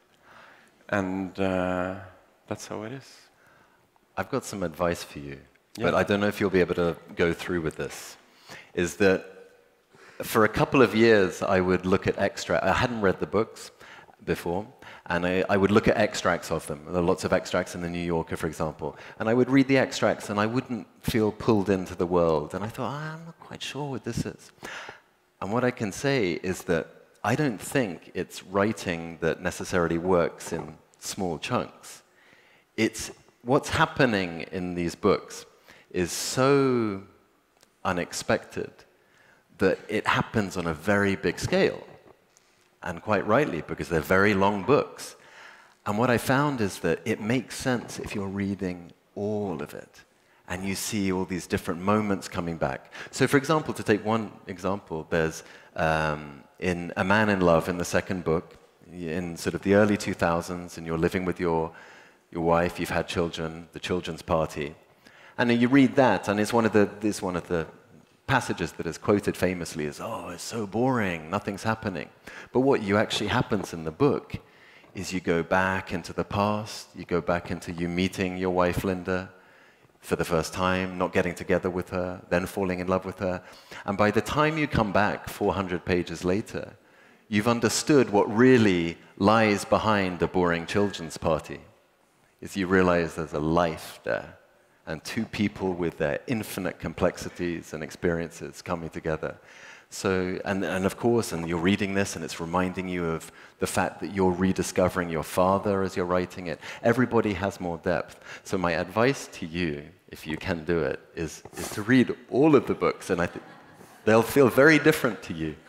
And uh, that's how it is. I've got some advice for you, yeah. but I don't know if you'll be able to go through with this. Is that for a couple of years, I would look at extracts. I hadn't read the books before, and I, I would look at extracts of them. There are lots of extracts in the New Yorker, for example. And I would read the extracts, and I wouldn't feel pulled into the world. And I thought, oh, I'm not quite sure what this is. And what I can say is that I don't think it's writing that necessarily works in small chunks. It's what's happening in these books is so unexpected that it happens on a very big scale. And quite rightly, because they're very long books. And what I found is that it makes sense if you're reading all of it, and you see all these different moments coming back. So for example, to take one example, there's um, in A Man in Love, in the second book, in sort of the early two thousands, and you're living with your, your wife, you've had children, the children's party. And you read that, and it's one of the, it's one of the passages that is quoted famously as, oh, it's so boring, nothing's happening. But what you actually happens in the book is you go back into the past, you go back into you meeting your wife, Linda, for the first time, not getting together with her, then falling in love with her. And by the time you come back four hundred pages later, you've understood what really lies behind the boring children's party. Is you realize there's a life there, and two people with their infinite complexities and experiences coming together. So, and, and of course, and you're reading this, and it's reminding you of the fact that you're rediscovering your father as you're writing it. Everybody has more depth. So my advice to you, if you can do it, is, is to read all of the books, and I think they'll feel very different to you.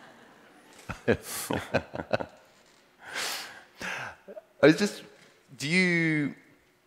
I was just, do you,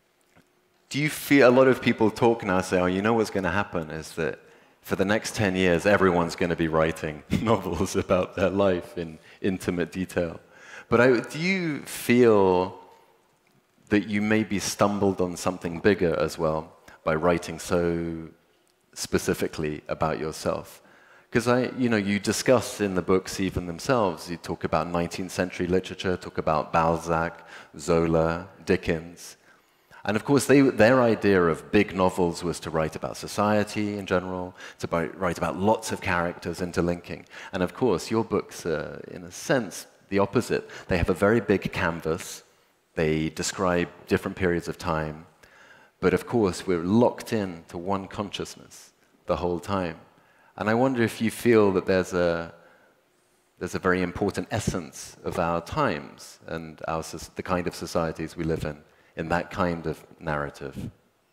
do you feel, a lot of people talk now, say, oh, you know what's going to happen is that for the next ten years, everyone's going to be writing novels about their life in intimate detail. But I, do you feel that you maybe stumbled on something bigger as well by writing so specifically about yourself? Because I, you know, you discuss in the books even themselves, you talk about nineteenth century literature, talk about Balzac, Zola, Dickens. And of course, they, their idea of big novels was to write about society in general, to write about lots of characters interlinking. And of course, your books are, in a sense, the opposite. They have a very big canvas. They describe different periods of time. But of course, we're locked in to one consciousness the whole time. And I wonder if you feel that there's a, there's a very important essence of our times and our, the kind of societies we live in, in that kind of narrative.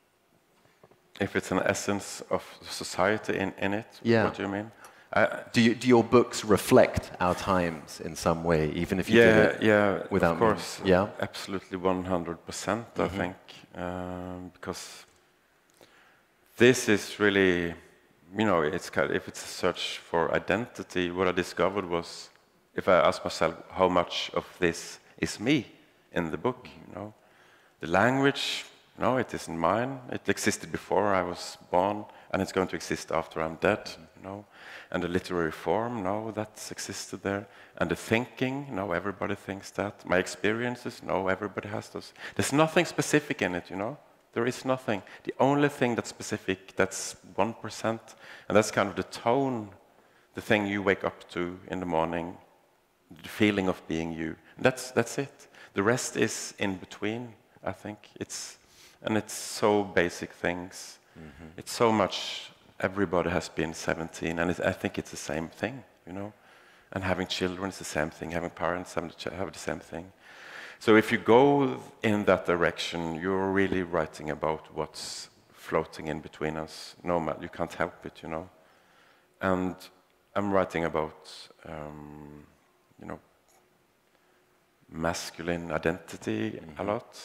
If it's an essence of society in, in it, yeah. What do you mean? I, do, you, do your books reflect our times in some way, even if you yeah, did it yeah, without of course, me? Yeah, absolutely one hundred percent, I mm-hmm. think, um, because this is really, you know, it's kind of, if it's a search for identity, what I discovered was, if I ask myself how much of this is me in the book, you know, the language, no, it isn't mine. It existed before I was born, and it's going to exist after I'm dead, you know. And the literary form, no, that's existed there. And the thinking, no, everybody thinks that. My experiences, no, everybody has those. There's nothing specific in it, you know. There is nothing. The only thing that's specific, that's one percent, and that's kind of the tone, the thing you wake up to in the morning, the feeling of being you. That's, that's it. The rest is in between. I think it's, and it's so basic things. Mm-hmm. It's so much, everybody has been seventeen, and it, I think it's the same thing, you know. And having children is the same thing, having parents have the, have the same thing. So if you go in that direction, you're really writing about what's floating in between us. No matter, you can't help it, you know. And I'm writing about, um, you know, masculine identity mm-hmm. a lot.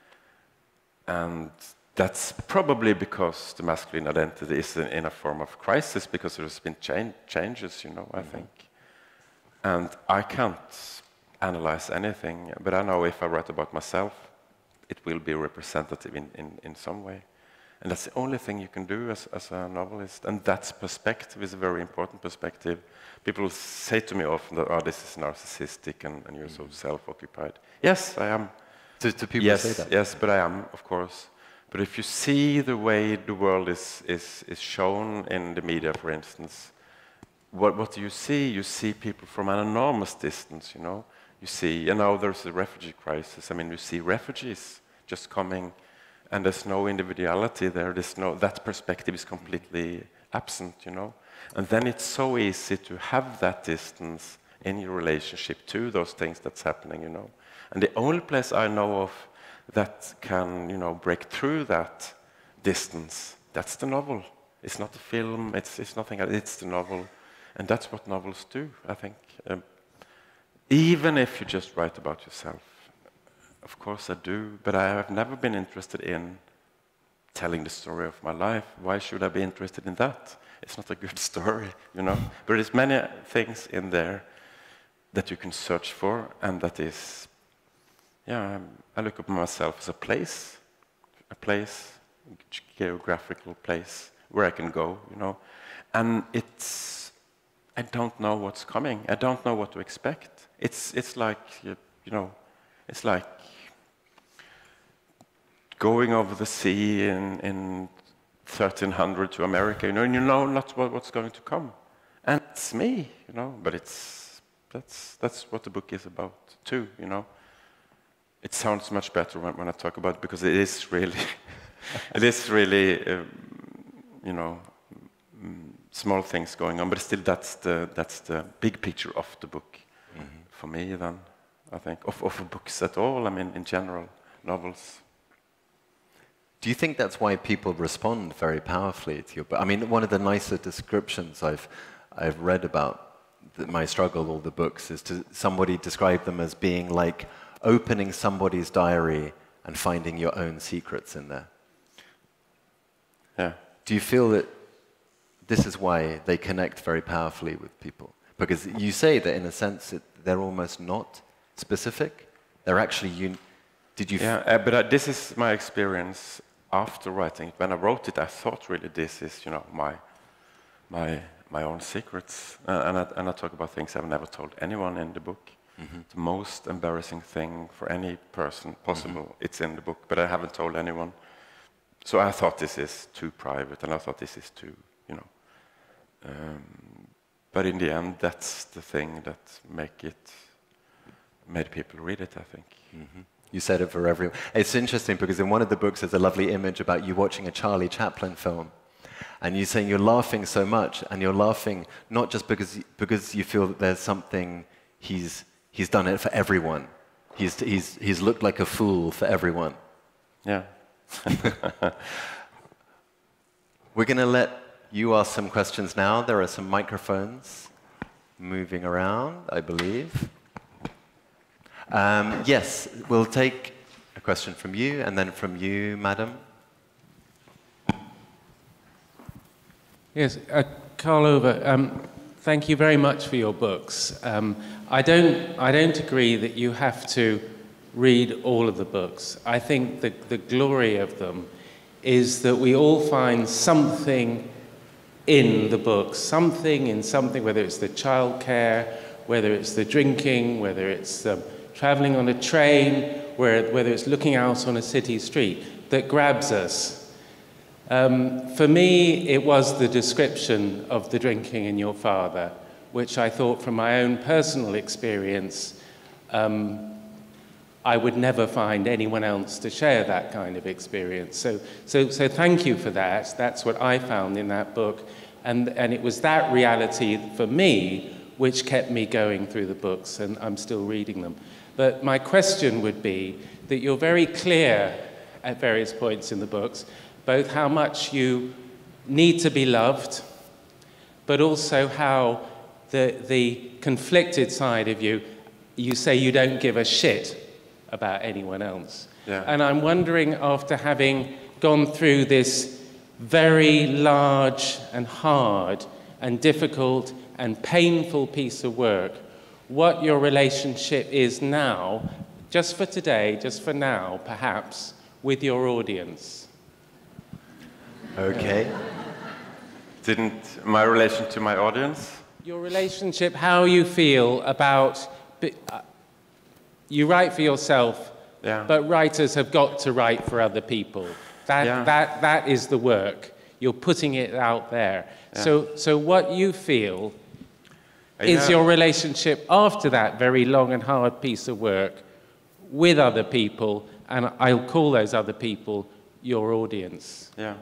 And that's probably because the masculine identity is in, in a form of crisis, because there's been change, changes, you know, I mm-hmm. think. And I can't analyze anything, but I know if I write about myself, it will be representative in, in, in some way. And that's the only thing you can do as, as a novelist. And that perspective is a very important perspective. People say to me often that, oh, this is narcissistic and, and you're so self-occupied. Yes, I am. Do, do people yes, say that? Yes, but I am, of course. But if you see the way the world is, is, is shown in the media, for instance, what, what do you see? You see people from an enormous distance, you know. You see, and now there's a refugee crisis. I mean, you see refugees just coming, and there's no individuality there. There's no, that perspective is completely absent, you know. And then it's so easy to have that distance in your relationship to those things that's happening, you know. And the only place I know of that can, you know, break through that distance, that's the novel. It's not the film, it's, it's nothing else, it's the novel. And that's what novels do, I think. Um, even if you just write about yourself. Of course I do, but I have never been interested in telling the story of my life. Why should I be interested in that? It's not a good story, you know. But there's many things in there that you can search for, and that is, yeah, I look upon myself as a place, a place, a geographical place where I can go, you know. And it's, I don't know what's coming. I don't know what to expect. It's, it's like, you know, it's like going over the sea in, in thirteen hundred to America, you know, and you know not what, what's going to come. And it's me, you know, but it's, that's, that's what the book is about too, you know. It sounds much better when, when I talk about it, because it is really, it is really, um, you know, um, small things going on, but still that's the, that's the big picture of the book. Mm-hmm. For me then, I think, of, of books at all, I mean, in general, novels. Do you think that's why people respond very powerfully to your book? I mean, one of the nicer descriptions I've, I've read about the, my struggle, all the books, is to somebody describe them as being like opening somebody's diary and finding your own secrets in there. Yeah. Do you feel that this is why they connect very powerfully with people? Because you say that in a sense it, they're almost not specific. They're actually, un did you? Yeah, uh, but uh, this is my experience after writing. When I wrote it, I thought really this is, you know, my, my, my own secrets. Uh, and, I, and I talk about things I've never told anyone in the book. Mm-hmm. The most embarrassing thing for any person possible, mm-hmm. it's in the book, but I haven't told anyone. So I thought this is too private, and I thought this is too, you know. Um, but in the end, that's the thing that make it, made people read it, I think. Mm-hmm. You said it for everyone. It's interesting because in one of the books there's a lovely image about you watching a Charlie Chaplin film. And you're saying you're laughing so much, and you're laughing not just because, because you feel that there's something, he's, he's done it for everyone. He's, he's, he's looked like a fool for everyone. Yeah. We're going to let you ask some questions now. There are some microphones moving around, I believe. Um, yes, we'll take a question from you, and then from you, madam. Yes, uh, Karl Ove, um, thank you very much for your books. Um, I don't, I don't agree that you have to read all of the books. I think the, the glory of them is that we all find something in the books, something in something, whether it's the childcare, whether it's the drinking, whether it's um, traveling on a train, where, whether it's looking out on a city street, that grabs us. Um, for me, it was the description of the drinking in your father, which I thought from my own personal experience, um, I would never find anyone else to share that kind of experience. So, so, so thank you for that. That's what I found in that book. And, and it was that reality for me which kept me going through the books, and I'm still reading them. But my question would be that you're very clear at various points in the books, both how much you need to be loved, but also how the, the conflicted side of you, you say you don't give a shit about anyone else. Yeah. And I'm wondering, after having gone through this very large and hard and difficult and painful piece of work, what your relationship is now, just for today, just for now, perhaps, with your audience. Okay. Didn't my relation to my audience? Your relationship, how you feel about, uh, you write for yourself, Yeah. but writers have got to write for other people. That, Yeah. that, that is the work. You're putting it out there. Yeah. So, so what you feel Uh, is yeah. your relationship after that very long and hard piece of work with other people, and I'll call those other people your audience. Yeah.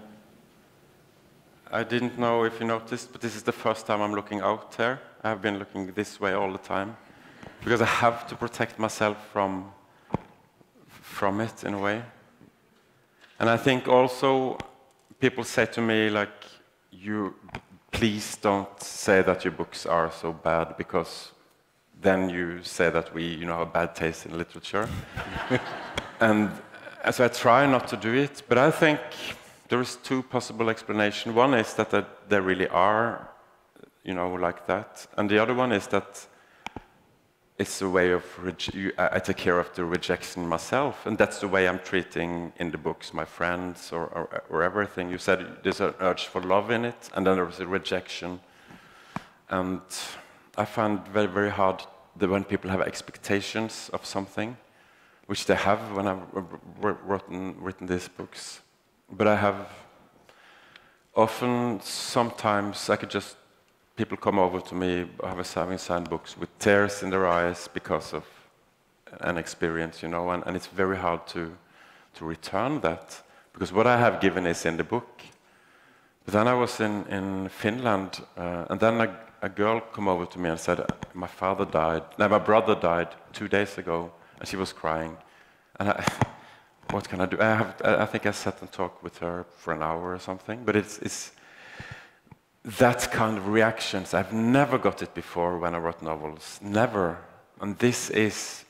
I didn't know if you noticed, but this is the first time I'm looking out there. I've been looking this way all the time, because I have to protect myself from, from it, in a way. And I think also people say to me, like, you, please don't say that your books are so bad, because then you say that we, you know, have bad taste in literature. And so I try not to do it, but I think there is two possible explanations. One is that they really are, you know, like that. And the other one is that it's a way of, I take care of the rejection myself. And that's the way I'm treating in the books my friends or, or, or everything. You said there's an urge for love in it, and then there's a rejection. And I find very, very hard that when people have expectations of something, which they have when I've written, written these books. But I have often, sometimes I could just, people come over to me, I was having signed books with tears in their eyes because of an experience, you know, and, and it's very hard to, to return that, because what I have given is in the book. But then I was in, in Finland, uh, and then a, a girl came over to me and said, my father died, no, my brother died two days ago, and she was crying. And I, what can I do? I, have, I think I sat and talked with her for an hour or something, but it's, it's that kind of reactions. I've never got it before when I wrote novels, never. And this is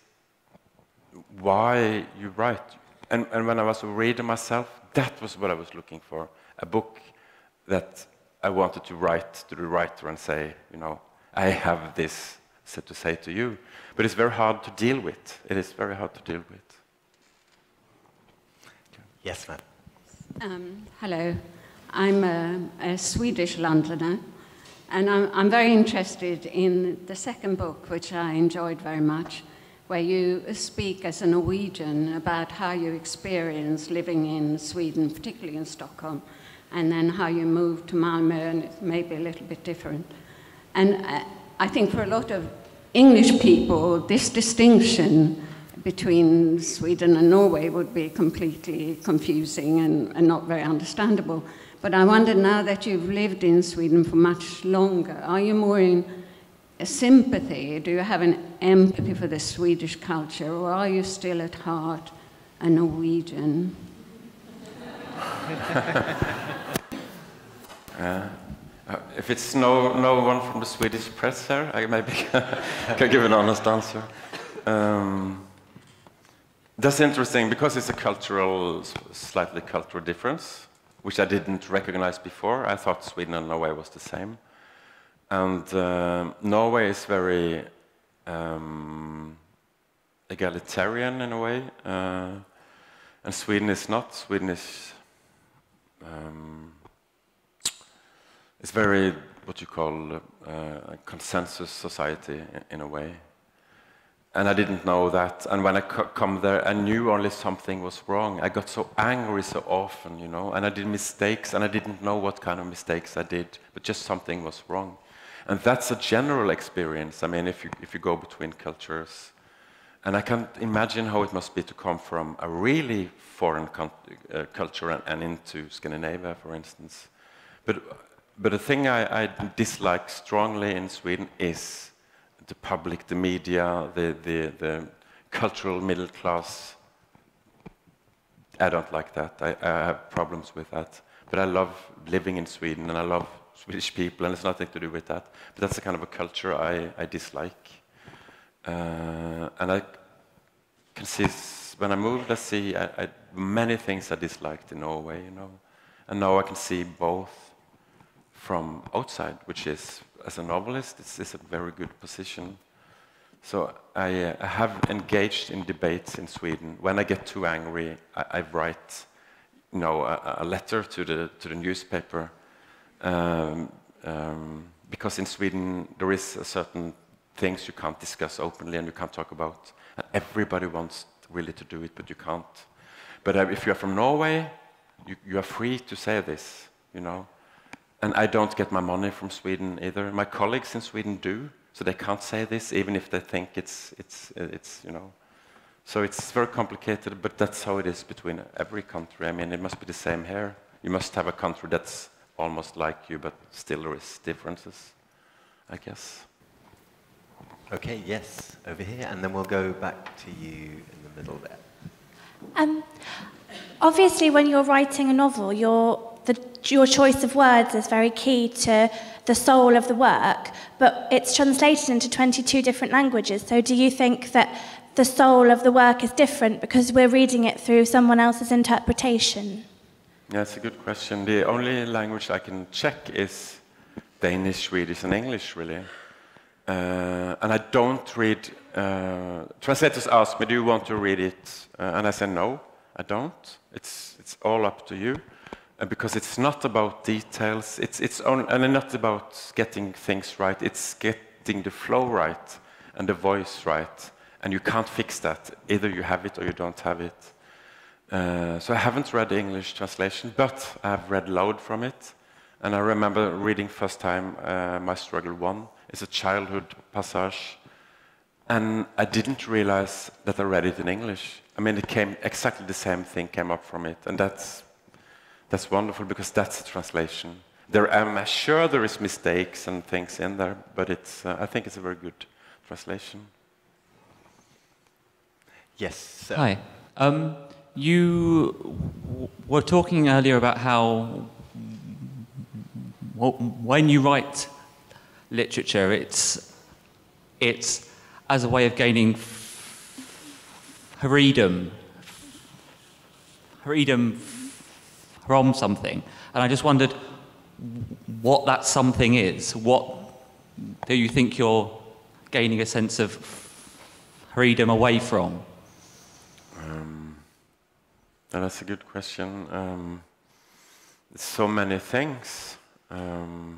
why you write. And, and when I was a reader myself, that was what I was looking for, a book that I wanted to write to the writer and say, you know, I have this to say to you. But it's very hard to deal with. It is very hard to deal with. Yes, ma'am. Um, hello. I'm a, a Swedish Londoner, and I'm, I'm very interested in the second book, which I enjoyed very much, where you speak as a Norwegian about how you experience living in Sweden, particularly in Stockholm, and then how you moved to Malmö, and it's maybe a little bit different. And uh, I think for a lot of English people, this distinction between Sweden and Norway would be completely confusing and, and not very understandable. But I wonder, now that you've lived in Sweden for much longer, are you more in a sympathy? Do you have an empathy for the Swedish culture, or are you still at heart a Norwegian? uh. Uh, if it's no, no one from the Swedish press here, I maybe can give an honest answer. Um, that's interesting, because it's a cultural, slightly cultural difference, which I didn't recognize before. I thought Sweden and Norway was the same. And uh, Norway is very um, egalitarian in a way, uh, and Sweden is not. Sweden is um, It's very, what you call, uh, a consensus society in, in a way. And I didn't know that. And when I co come there, I knew only something was wrong. I got so angry so often, you know, and I did mistakes, and I didn't know what kind of mistakes I did, but just something was wrong. And that's a general experience. I mean, if you, if you go between cultures. And I can't imagine how it must be to come from a really foreign uh, culture and, and into Scandinavia, for instance. But, But the thing I, I dislike strongly in Sweden is the public, the media, the, the, the cultural middle class. I don't like that. I, I have problems with that. But I love living in Sweden, and I love Swedish people, and it's nothing to do with that. But that's the kind of a culture I, I dislike. Uh, and I can see, when I moved, I see I, I, many things I disliked in Norway, you know. And now I can see both from outside, which is, as a novelist, it's, it's a very good position. So I, uh, I have engaged in debates in Sweden. When I get too angry, I, I write, you know, a, a letter to the to the newspaper, um, um, because in Sweden there is a certain things you can't discuss openly and you can't talk about. And everybody wants really to do it, but you can't. But uh, if you are from Norway, you, you are free to say this, you know. And I don't get my money from Sweden either. My colleagues in Sweden do, so they can't say this, even if they think it's, it's, it's, you know. So it's very complicated, but that's how it is between every country. I mean, it must be the same here. You must have a country that's almost like you, but still there is differences, I guess. Okay, yes, over here, and then we'll go back to you in the middle there. Um, obviously, when you're writing a novel, your the, your choice of words is very key to the soul of the work, but it's translated into twenty-two different languages. So do you think that the soul of the work is different because we're reading it through someone else's interpretation? Yeah, that's a good question. The only language I can check is Danish, Swedish, and English, really. Uh, and I don't read, uh, translators ask me, do you want to read it? Uh, and I say, no, I don't. It's, it's all up to you. Uh, because it's not about details, it's, it's on, and not about getting things right, it's getting the flow right and the voice right. And you can't fix that. Either you have it or you don't have it. Uh, so I haven't read the English translation, but I've read loud from it. And I remember reading first time uh, My Struggle One. It's a childhood passage. And I didn't realize that I read it in English. I mean, it came, exactly the same thing came up from it. And that's, that's wonderful because that's a translation. There, I'm sure there is mistakes and things in there, but it's, uh, I think it's a very good translation. Yes, sir. Hi. Um, you w were talking earlier about how w when you write literature, it's, it's as a way of gaining freedom, freedom from something. And I just wondered what that something is. What do you think you're gaining a sense of freedom away from? Um, that's a good question. Um, so many things. Um,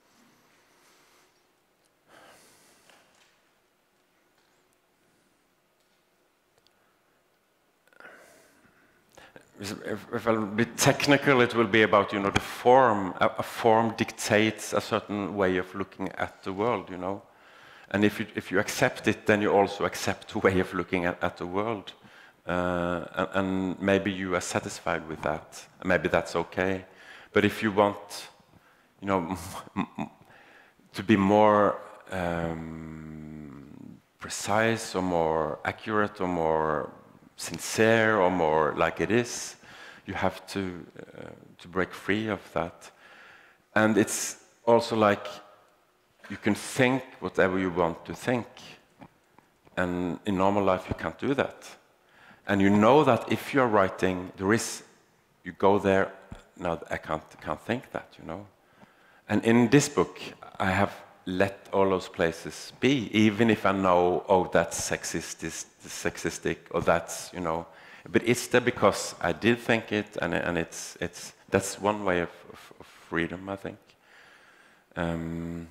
If, if I'll be technical, it will be about, you know, the form. A, a form dictates a certain way of looking at the world, you know. And if you, if you accept it, then you also accept a way of looking at, at the world. Uh, and, and maybe you are satisfied with that. Maybe that's okay. But if you want, you know, to be more um, precise or more accurate or more sincere or more like it is, you have to uh, to break free of that. And it's also like you can think whatever you want to think, and in normal life you can't do that. And you know that if you're writing, there is, you go there, no, I can't can't think that, you know. And in this book I have let all those places be, even if I know, oh, that's sexist, this, this sexistic, or that's, you know, but it's there because I did think it, and, and it's, it's, that's one way of, of, of freedom, I think. Um,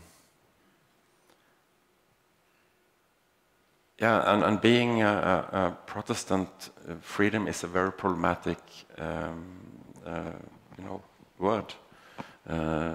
yeah, and, and being a, a, a Protestant, uh, freedom is a very problematic, um, uh, you know, word. Uh,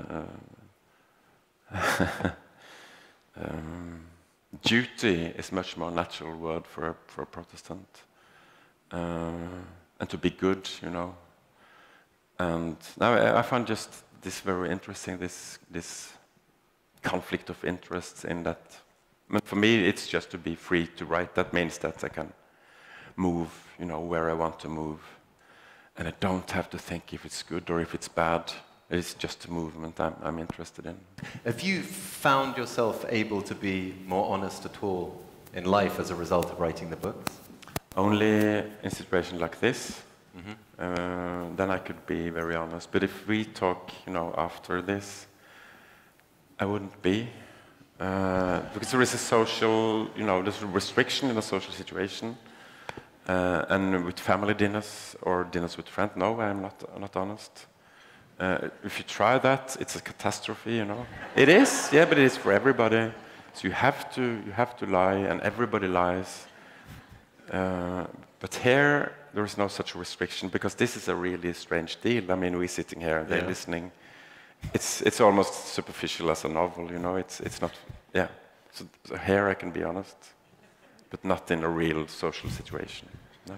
uh, Um, duty is much more natural word for a, for a Protestant, uh, and to be good, you know. And now I, I find just this very interesting. This this conflict of interests in that. I mean, for me, it's just to be free to write. That means that I can move, you know, where I want to move, and I don't have to think if it's good or if it's bad. It's just a movement I'm, I'm interested in. Have you found yourself able to be more honest at all in life as a result of writing the books? Only in situations like this, Mm-hmm. uh, then I could be very honest. But if we talk, you know, after this, I wouldn't be. Uh, because there is a social, you know, there's a restriction in a social situation. Uh, and with family dinners or dinners with friends, no, I'm not, I'm not honest. Uh, if you try that, it's a catastrophe, you know. It is, yeah, but it is for everybody. So you have to, you have to lie, and everybody lies. Uh, but here, there is no such restriction, because this is a really strange deal. I mean, we're sitting here, and they're yeah. listening. It's, it's almost superficial as a novel, you know. It's, it's not, yeah. So, so here I can be honest, but not in a real social situation. No.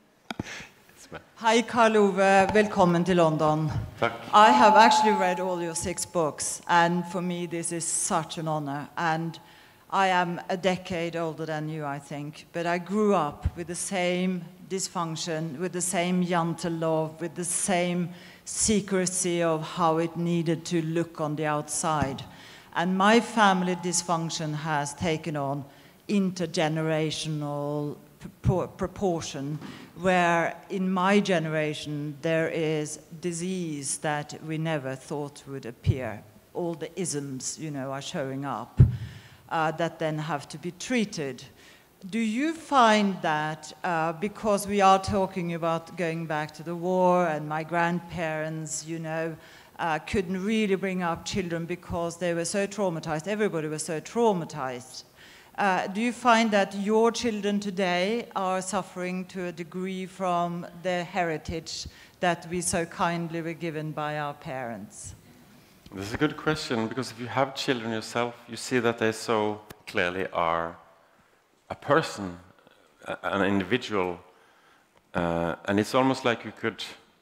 Hi, Karl Ove. Welcome to London. Tack. I have actually read all your six books, and for me this is such an honor. And I am a decade older than you, I think, but I grew up with the same dysfunction, with the same gentle love, with the same secrecy of how it needed to look on the outside. And my family dysfunction has taken on intergenerational proportion, where in my generation there is disease that we never thought would appear. All the isms, you know, are showing up uh, that then have to be treated. Do you find that, uh, because we are talking about going back to the war, and my grandparents, you know, uh, couldn't really bring up children because they were so traumatized, everybody was so traumatized. Uh, do you find that your children today are suffering to a degree from the heritage that we so kindly were given by our parents? This is a good question, because if you have children yourself, you see that they so clearly are a person, an individual, uh, and it's almost like you could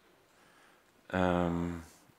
um,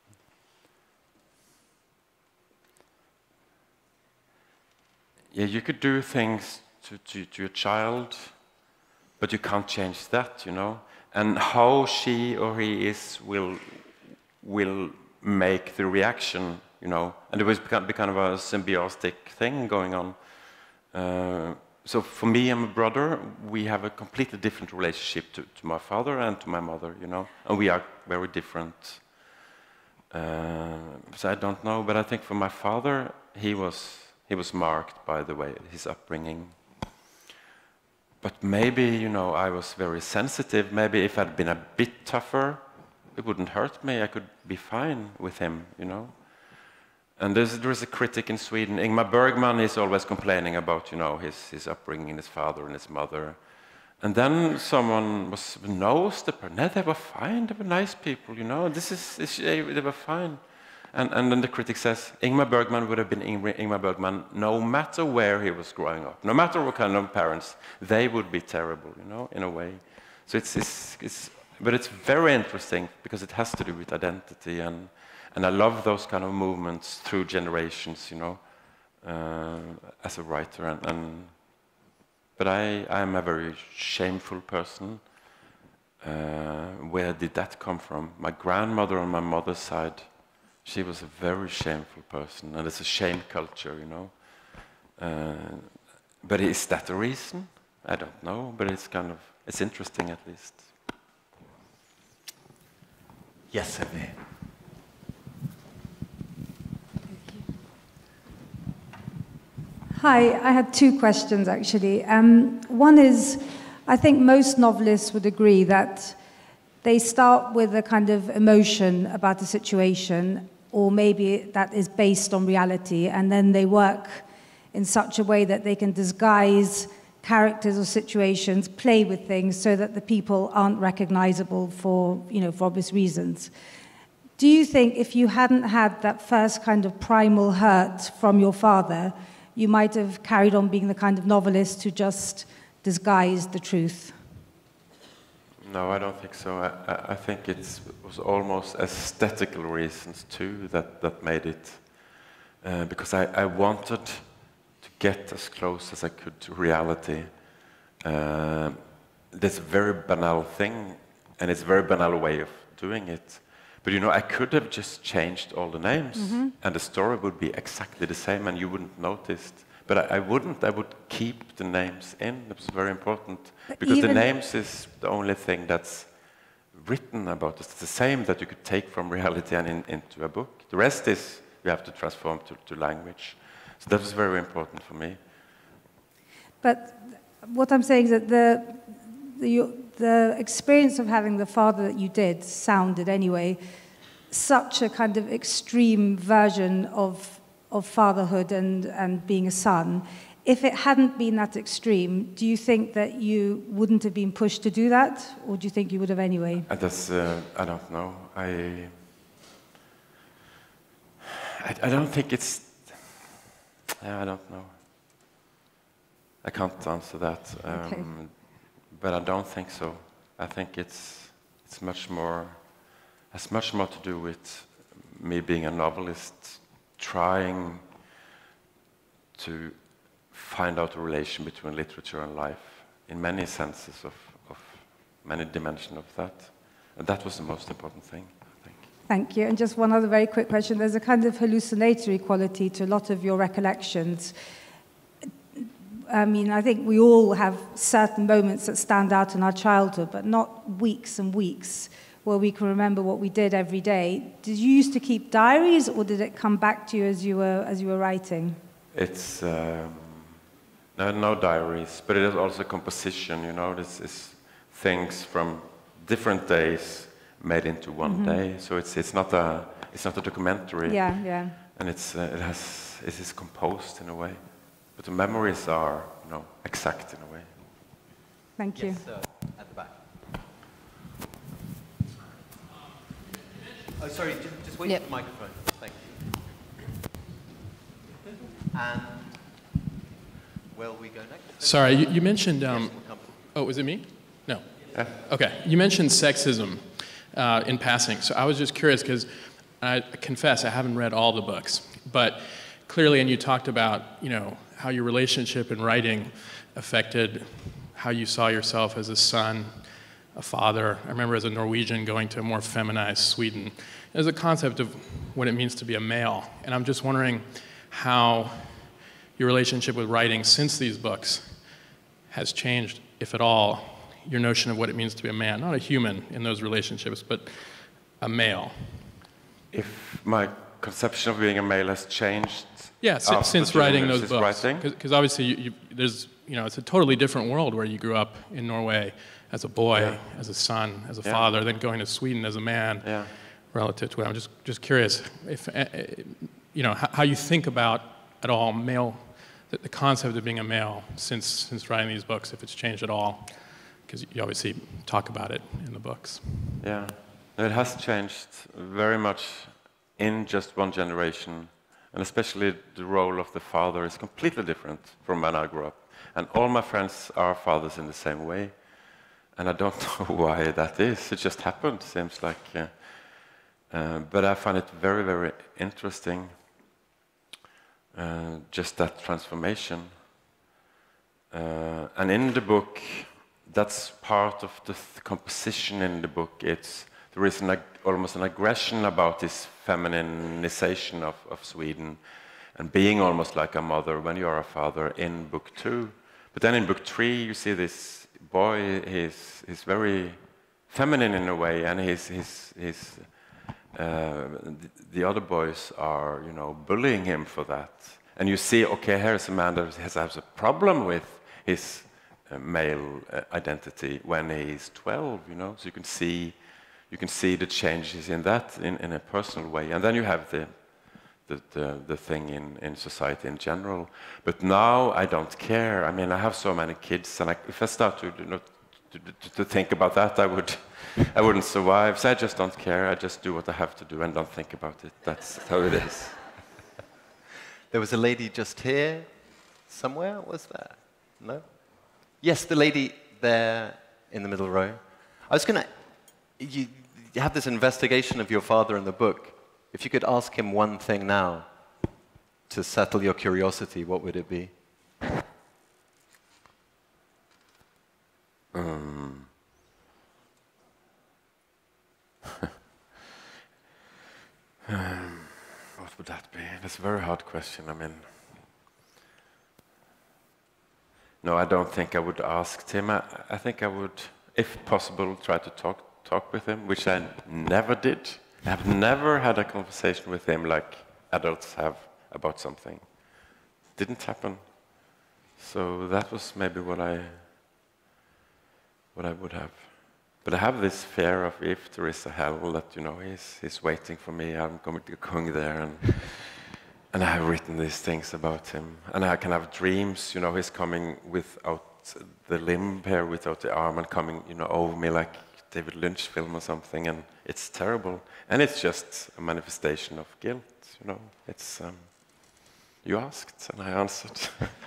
yeah, you could do things to, to, to your child, but you can't change that, you know. And how she or he is will will make the reaction, you know. And it was become, be kind of a symbiotic thing going on. Uh, so for me and my brother, we have a completely different relationship to, to my father and to my mother, you know. And we are very different. Uh, so I don't know, but I think for my father, he was... He was marked by the way, his upbringing. But maybe, you know, I was very sensitive. Maybe if I'd been a bit tougher, it wouldn't hurt me. I could be fine with him, you know. And there's, there's a critic in Sweden, Ingmar Bergman, is always complaining about, you know, his, his upbringing, his father and his mother. And then someone was, knows the person. No, they were fine. They were nice people, you know. This is, this, they were fine. And, and then the critic says, Ingmar Bergman would have been Ingmar Bergman no matter where he was growing up, no matter what kind of parents, they would be terrible, you know, in a way. So it's, it's, it's but it's very interesting, because it has to do with identity, and, and I love those kind of movements through generations, you know, uh, as a writer. And, and, but I, I'm a very shameful person. Uh, where did that come from? My grandmother on my mother's side, she was a very shameful person, and it's a shame culture, you know. Uh, but is that the reason? I don't know, but it's kind of, it's interesting at least. Yes, Evie. Hi, I had two questions actually. Um, one is, I think most novelists would agree that they start with a kind of emotion about the situation, or maybe that is based on reality, and then they work in such a way that they can disguise characters or situations, play with things so that the people aren't recognizable for, you know, for obvious reasons. Do you think if you hadn't had that first kind of primal hurt from your father, you might have carried on being the kind of novelist who just disguised the truth? No, I don't think so. I, I think it was almost aesthetical reasons too that, that made it. Uh, because I, I wanted to get as close as I could to reality. Uh, that's a very banal thing, and it's a very banal way of doing it. But you know, I could have just changed all the names, mm-hmm. and the story would be exactly the same, and you wouldn't notice. But I, I wouldn't. I would keep the names in. It was very important. But because the names is the only thing that's written about us. It's the same that you could take from reality and in, into a book. The rest is you have to transform to, to language. So that was very important for me. But what I'm saying is that the, the, the experience of having the father that you did sounded anyway such a kind of extreme version of, of fatherhood and, and being a son. If it hadn't been that extreme, do you think that you wouldn't have been pushed to do that, or do you think you would have anyway? Uh, that's, uh, I don't know. I, I, I don't think it's, yeah, I don't know. I can't answer that, um, okay. But I don't think so. I think it's, it's much more, has much more to do with me being a novelist, trying to find out a relation between literature and life in many senses of, of many dimensions of that. And that was the most important thing, I think. Thank you. And just one other very quick question. There's a kind of hallucinatory quality to a lot of your recollections. I mean, I think we all have certain moments that stand out in our childhood, but not weeks and weeks where we can remember what we did every day. Did you used to keep diaries, or did it come back to you as you were, as you were writing? It's um, no, no diaries, but it is also composition, you know. This is things from different days made into one mm-hmm. day. So it's it's not a it's not a documentary. Yeah, yeah. And it's uh, it has it is composed in a way, but the memories are, you know, exact in a way. Thank you. Yes, sir. At the back. Oh, sorry. Just, just wait yep. for the microphone. Thank you. And where will we go next? Sorry, you, you mentioned. Um, yes, we'll oh, was it me? No. Yeah. Okay. You mentioned sexism uh, in passing, so I was just curious because I confess I haven't read all the books, but clearly, and you talked about, you know, how your relationship in writing affected how you saw yourself as a son, a father. I remember as a Norwegian going to a more feminized Sweden. There's a concept of what it means to be a male, and I'm just wondering how your relationship with writing since these books has changed, if at all, your notion of what it means to be a man, not a human in those relationships, but a male. If my conception of being a male has changed? Yeah, since, since writing those books. Writing? Because obviously, you, you, there's, you know, it's a totally different world where you grew up in Norway as a boy, yeah. as a son, as a yeah. father, then going to Sweden as a man, yeah. relative to it. I'm just, just curious if, uh, you know, how, how you think about at all male, the, the concept of being a male since, since writing these books, if it's changed at all, because you obviously talk about it in the books. Yeah, it has changed very much in just one generation, and especially the role of the father is completely different from when I grew up. And all my friends are fathers in the same way, and I don't know why that is. It just happened, seems like. Uh, uh, but I find it very, very interesting, uh, just that transformation. Uh, and in the book, that's part of the th composition in the book. It's there is an ag almost an aggression about this femininization of, of Sweden and being almost like a mother when you are a father in book two. But then in book three, you see this boy, he's, he's very feminine in a way, and he's, he's, he's, uh, the, the other boys are, you know, bullying him for that. And you see, okay, here's a man that has, has a problem with his uh, male uh, identity when he's twelve, you know, so you can see You can see the changes in that in, in a personal way. And then you have the, the, the, the thing in, in society in general. But now I don't care. I mean, I have so many kids, and I, if I start to, you know, to, to, to think about that, I, would, I wouldn't survive. So I just don't care. I just do what I have to do and don't think about it. That's how it is. There was a lady just here somewhere, was there? No? Yes, the lady there in the middle row. I was going to... You, you have this investigation of your father in the book. If you could ask him one thing now to settle your curiosity, what would it be? Um. um, what would that be? That's a very hard question. I mean, no, I don't think I would ask him. I, I think I would, if possible, try to talk talk with him, which I never did. I've never had a conversation with him like adults have about something. didn't happen. So that was maybe what I what I would have. But I have this fear of if there is a hell, that, you know, he's, he's waiting for me, I'm going, going there, and, and I have written these things about him. And I can have dreams, you know, he's coming without the limb here, without the arm, and coming, you know, over me like David Lynch film or something, and it's terrible. And it's just a manifestation of guilt, you know. It's, um, you asked, and I answered.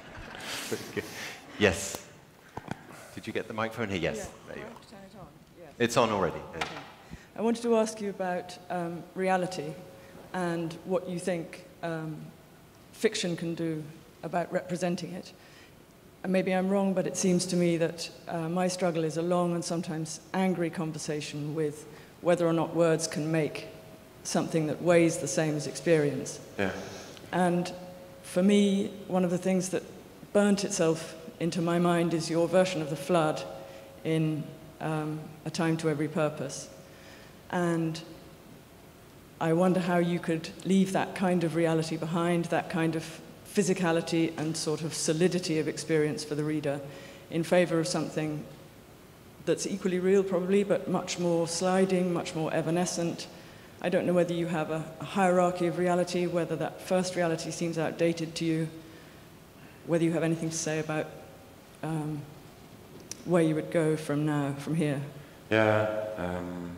Yes. Did you get the microphone here? Yes. Yeah. There you I are. want to turn it on. Yes. It's on already. Okay. I wanted to ask you about um, reality and what you think um, fiction can do about representing it. And maybe I'm wrong, but it seems to me that uh, my struggle is a long and sometimes angry conversation with whether or not words can make something that weighs the same as experience. Yeah. And for me, one of the things that burnt itself into my mind is your version of the flood in um, A Time to Every Purpose. And I wonder how you could leave that kind of reality behind, that kind of physicality and sort of solidity of experience for the reader, in favor of something that's equally real probably, but much more sliding, much more evanescent. I don't know whether you have a, a hierarchy of reality, whether that first reality seems outdated to you, whether you have anything to say about um, where you would go from now, from here. Yeah. Um,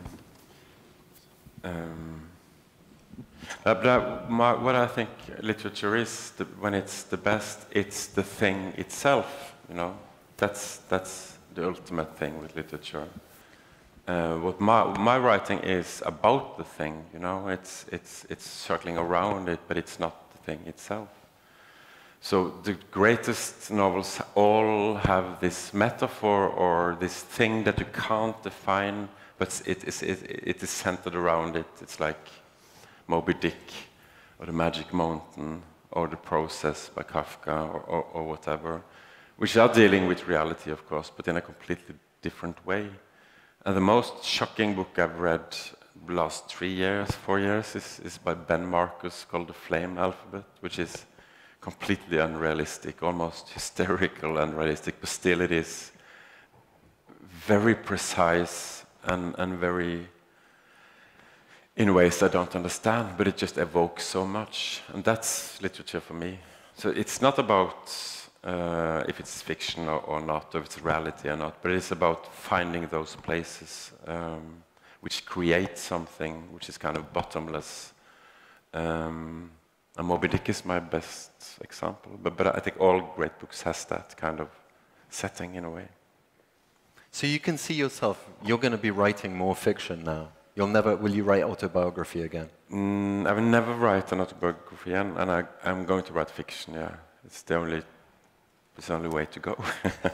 um, uh, but I, my, what I think literature is, the, when it's the best, it's the thing itself. You know, that's that's the ultimate thing with literature. Uh, what my my writing is about the thing. You know, it's it's it's circling around it, but it's not the thing itself. So the greatest novels all have this metaphor or this thing that you can't define, but it is, it, it is centered around it. It's like Moby Dick, or The Magic Mountain, or The Process by Kafka, or, or, or whatever, which are dealing with reality, of course, but in a completely different way. And the most shocking book I've read the last three years, four years, is, is by Ben Marcus, called The Flame Alphabet, which is completely unrealistic, almost hysterical unrealistic, but still it is very precise and, and very, in ways I don't understand, but it just evokes so much. And that's literature for me. So it's not about uh, if it's fiction or, or not, or if it's reality or not, but it's about finding those places um, which create something which is kind of bottomless. Um, And Moby Dick is my best example, but, but I think all great books has that kind of setting in a way. So you can see yourself, you're going to be writing more fiction now. You'll never, will you write autobiography again? Mm, I will never write an autobiography, and, and I, I'm going to write fiction, yeah. It's the only, it's the only way to go.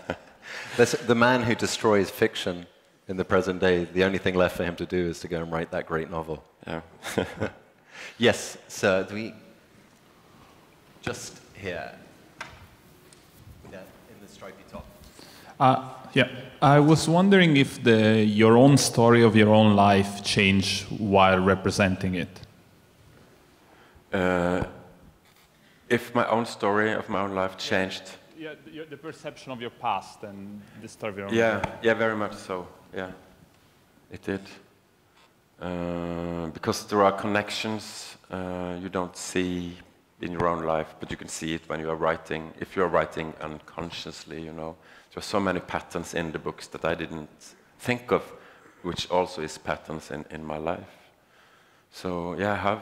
The man who destroys fiction in the present day, the only thing left for him to do is to go and write that great novel. Yeah. Yes, sir, do we... Just here, yeah, in the stripy top. Uh, yeah, I was wondering if the, your own story of your own life changed while representing it. Uh, if my own story of my own life changed. Yeah, the, the perception of your past and the story of your own Yeah, life. yeah, very much so. Yeah, it did. Uh, because there are connections uh, you don't see in your own life, but you can see it when you are writing. If you are writing unconsciously, you know, there are so many patterns in the books that I didn't think of, which also is patterns in, in my life. So yeah, I have.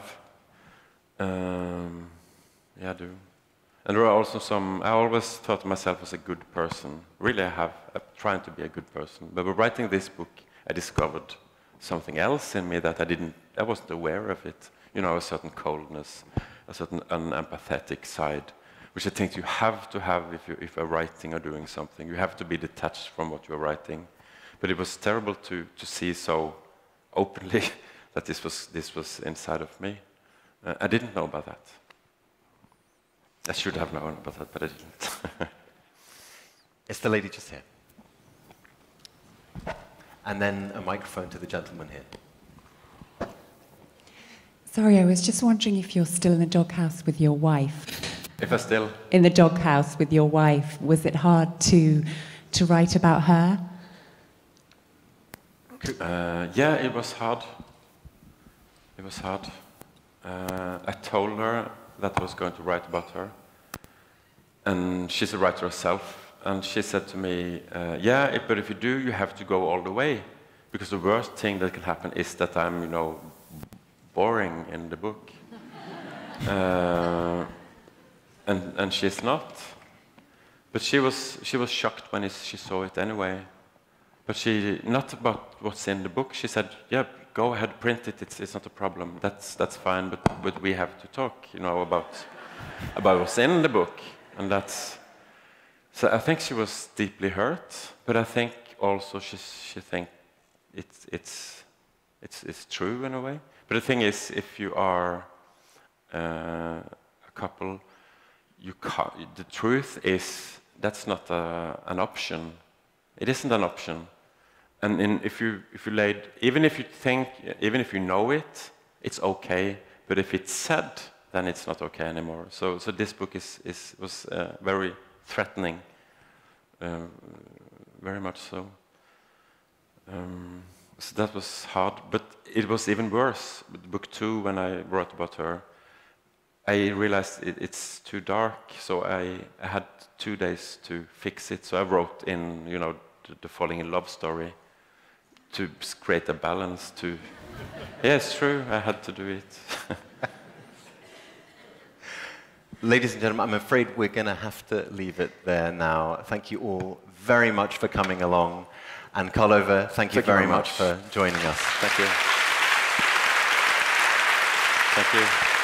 Um, yeah, I do. And there are also some, I always thought of myself as a good person. Really, I have. I'm trying to be a good person. But by writing this book, I discovered something else in me that I didn't, I wasn't aware of it. You know, a certain coldness, a certain unempathetic side, which I think you have to have if, you, if you're writing or doing something. You have to be detached from what you're writing. But it was terrible to, to see so openly that this was, this was inside of me. Uh, I didn't know about that. I should have known about that, but I didn't. It's the lady just here. And then a microphone to the gentleman here. Sorry, I was just wondering if you're still in the doghouse with your wife. If I still... In the doghouse with your wife, was it hard to, to write about her? Uh, yeah, it was hard. It was hard. Uh, I told her that I was going to write about her. And she's a writer herself. And she said to me, uh, yeah, if, but if you do, you have to go all the way. Because the worst thing that can happen is that I'm, you know, boring in the book. uh, and, and she's not. But she was, she was shocked when she saw it anyway. But she, not about what's in the book. She said, yeah, go ahead, print it. It's, it's not a problem. That's, that's fine, but, but we have to talk, you know, about, about what's in the book. And that's... So I think she was deeply hurt, but I think also she, she think it's, it's, it's, it's true in a way. But the thing is, if you are uh, a couple, you can't, the truth is that's not a, an option. It isn't an option. And in, if you if you laid, even if you think, even if you know it, it's okay. But if it's said, then it's not okay anymore. So so this book is is was uh, very threatening, uh, very much so. Um, so that was hard. But it was even worse. With book two, when I wrote about her, I realized it, it's too dark. So I, I had two days to fix it. So I wrote in, you know, the, the falling in love story, to create a balance. To yeah, it's true. I had to do it. Ladies and gentlemen, I'm afraid we're going to have to leave it there now. Thank you all very much for coming along. And Karl Ove, thank you thank very you very much much for joining us. Thank you. Thank you.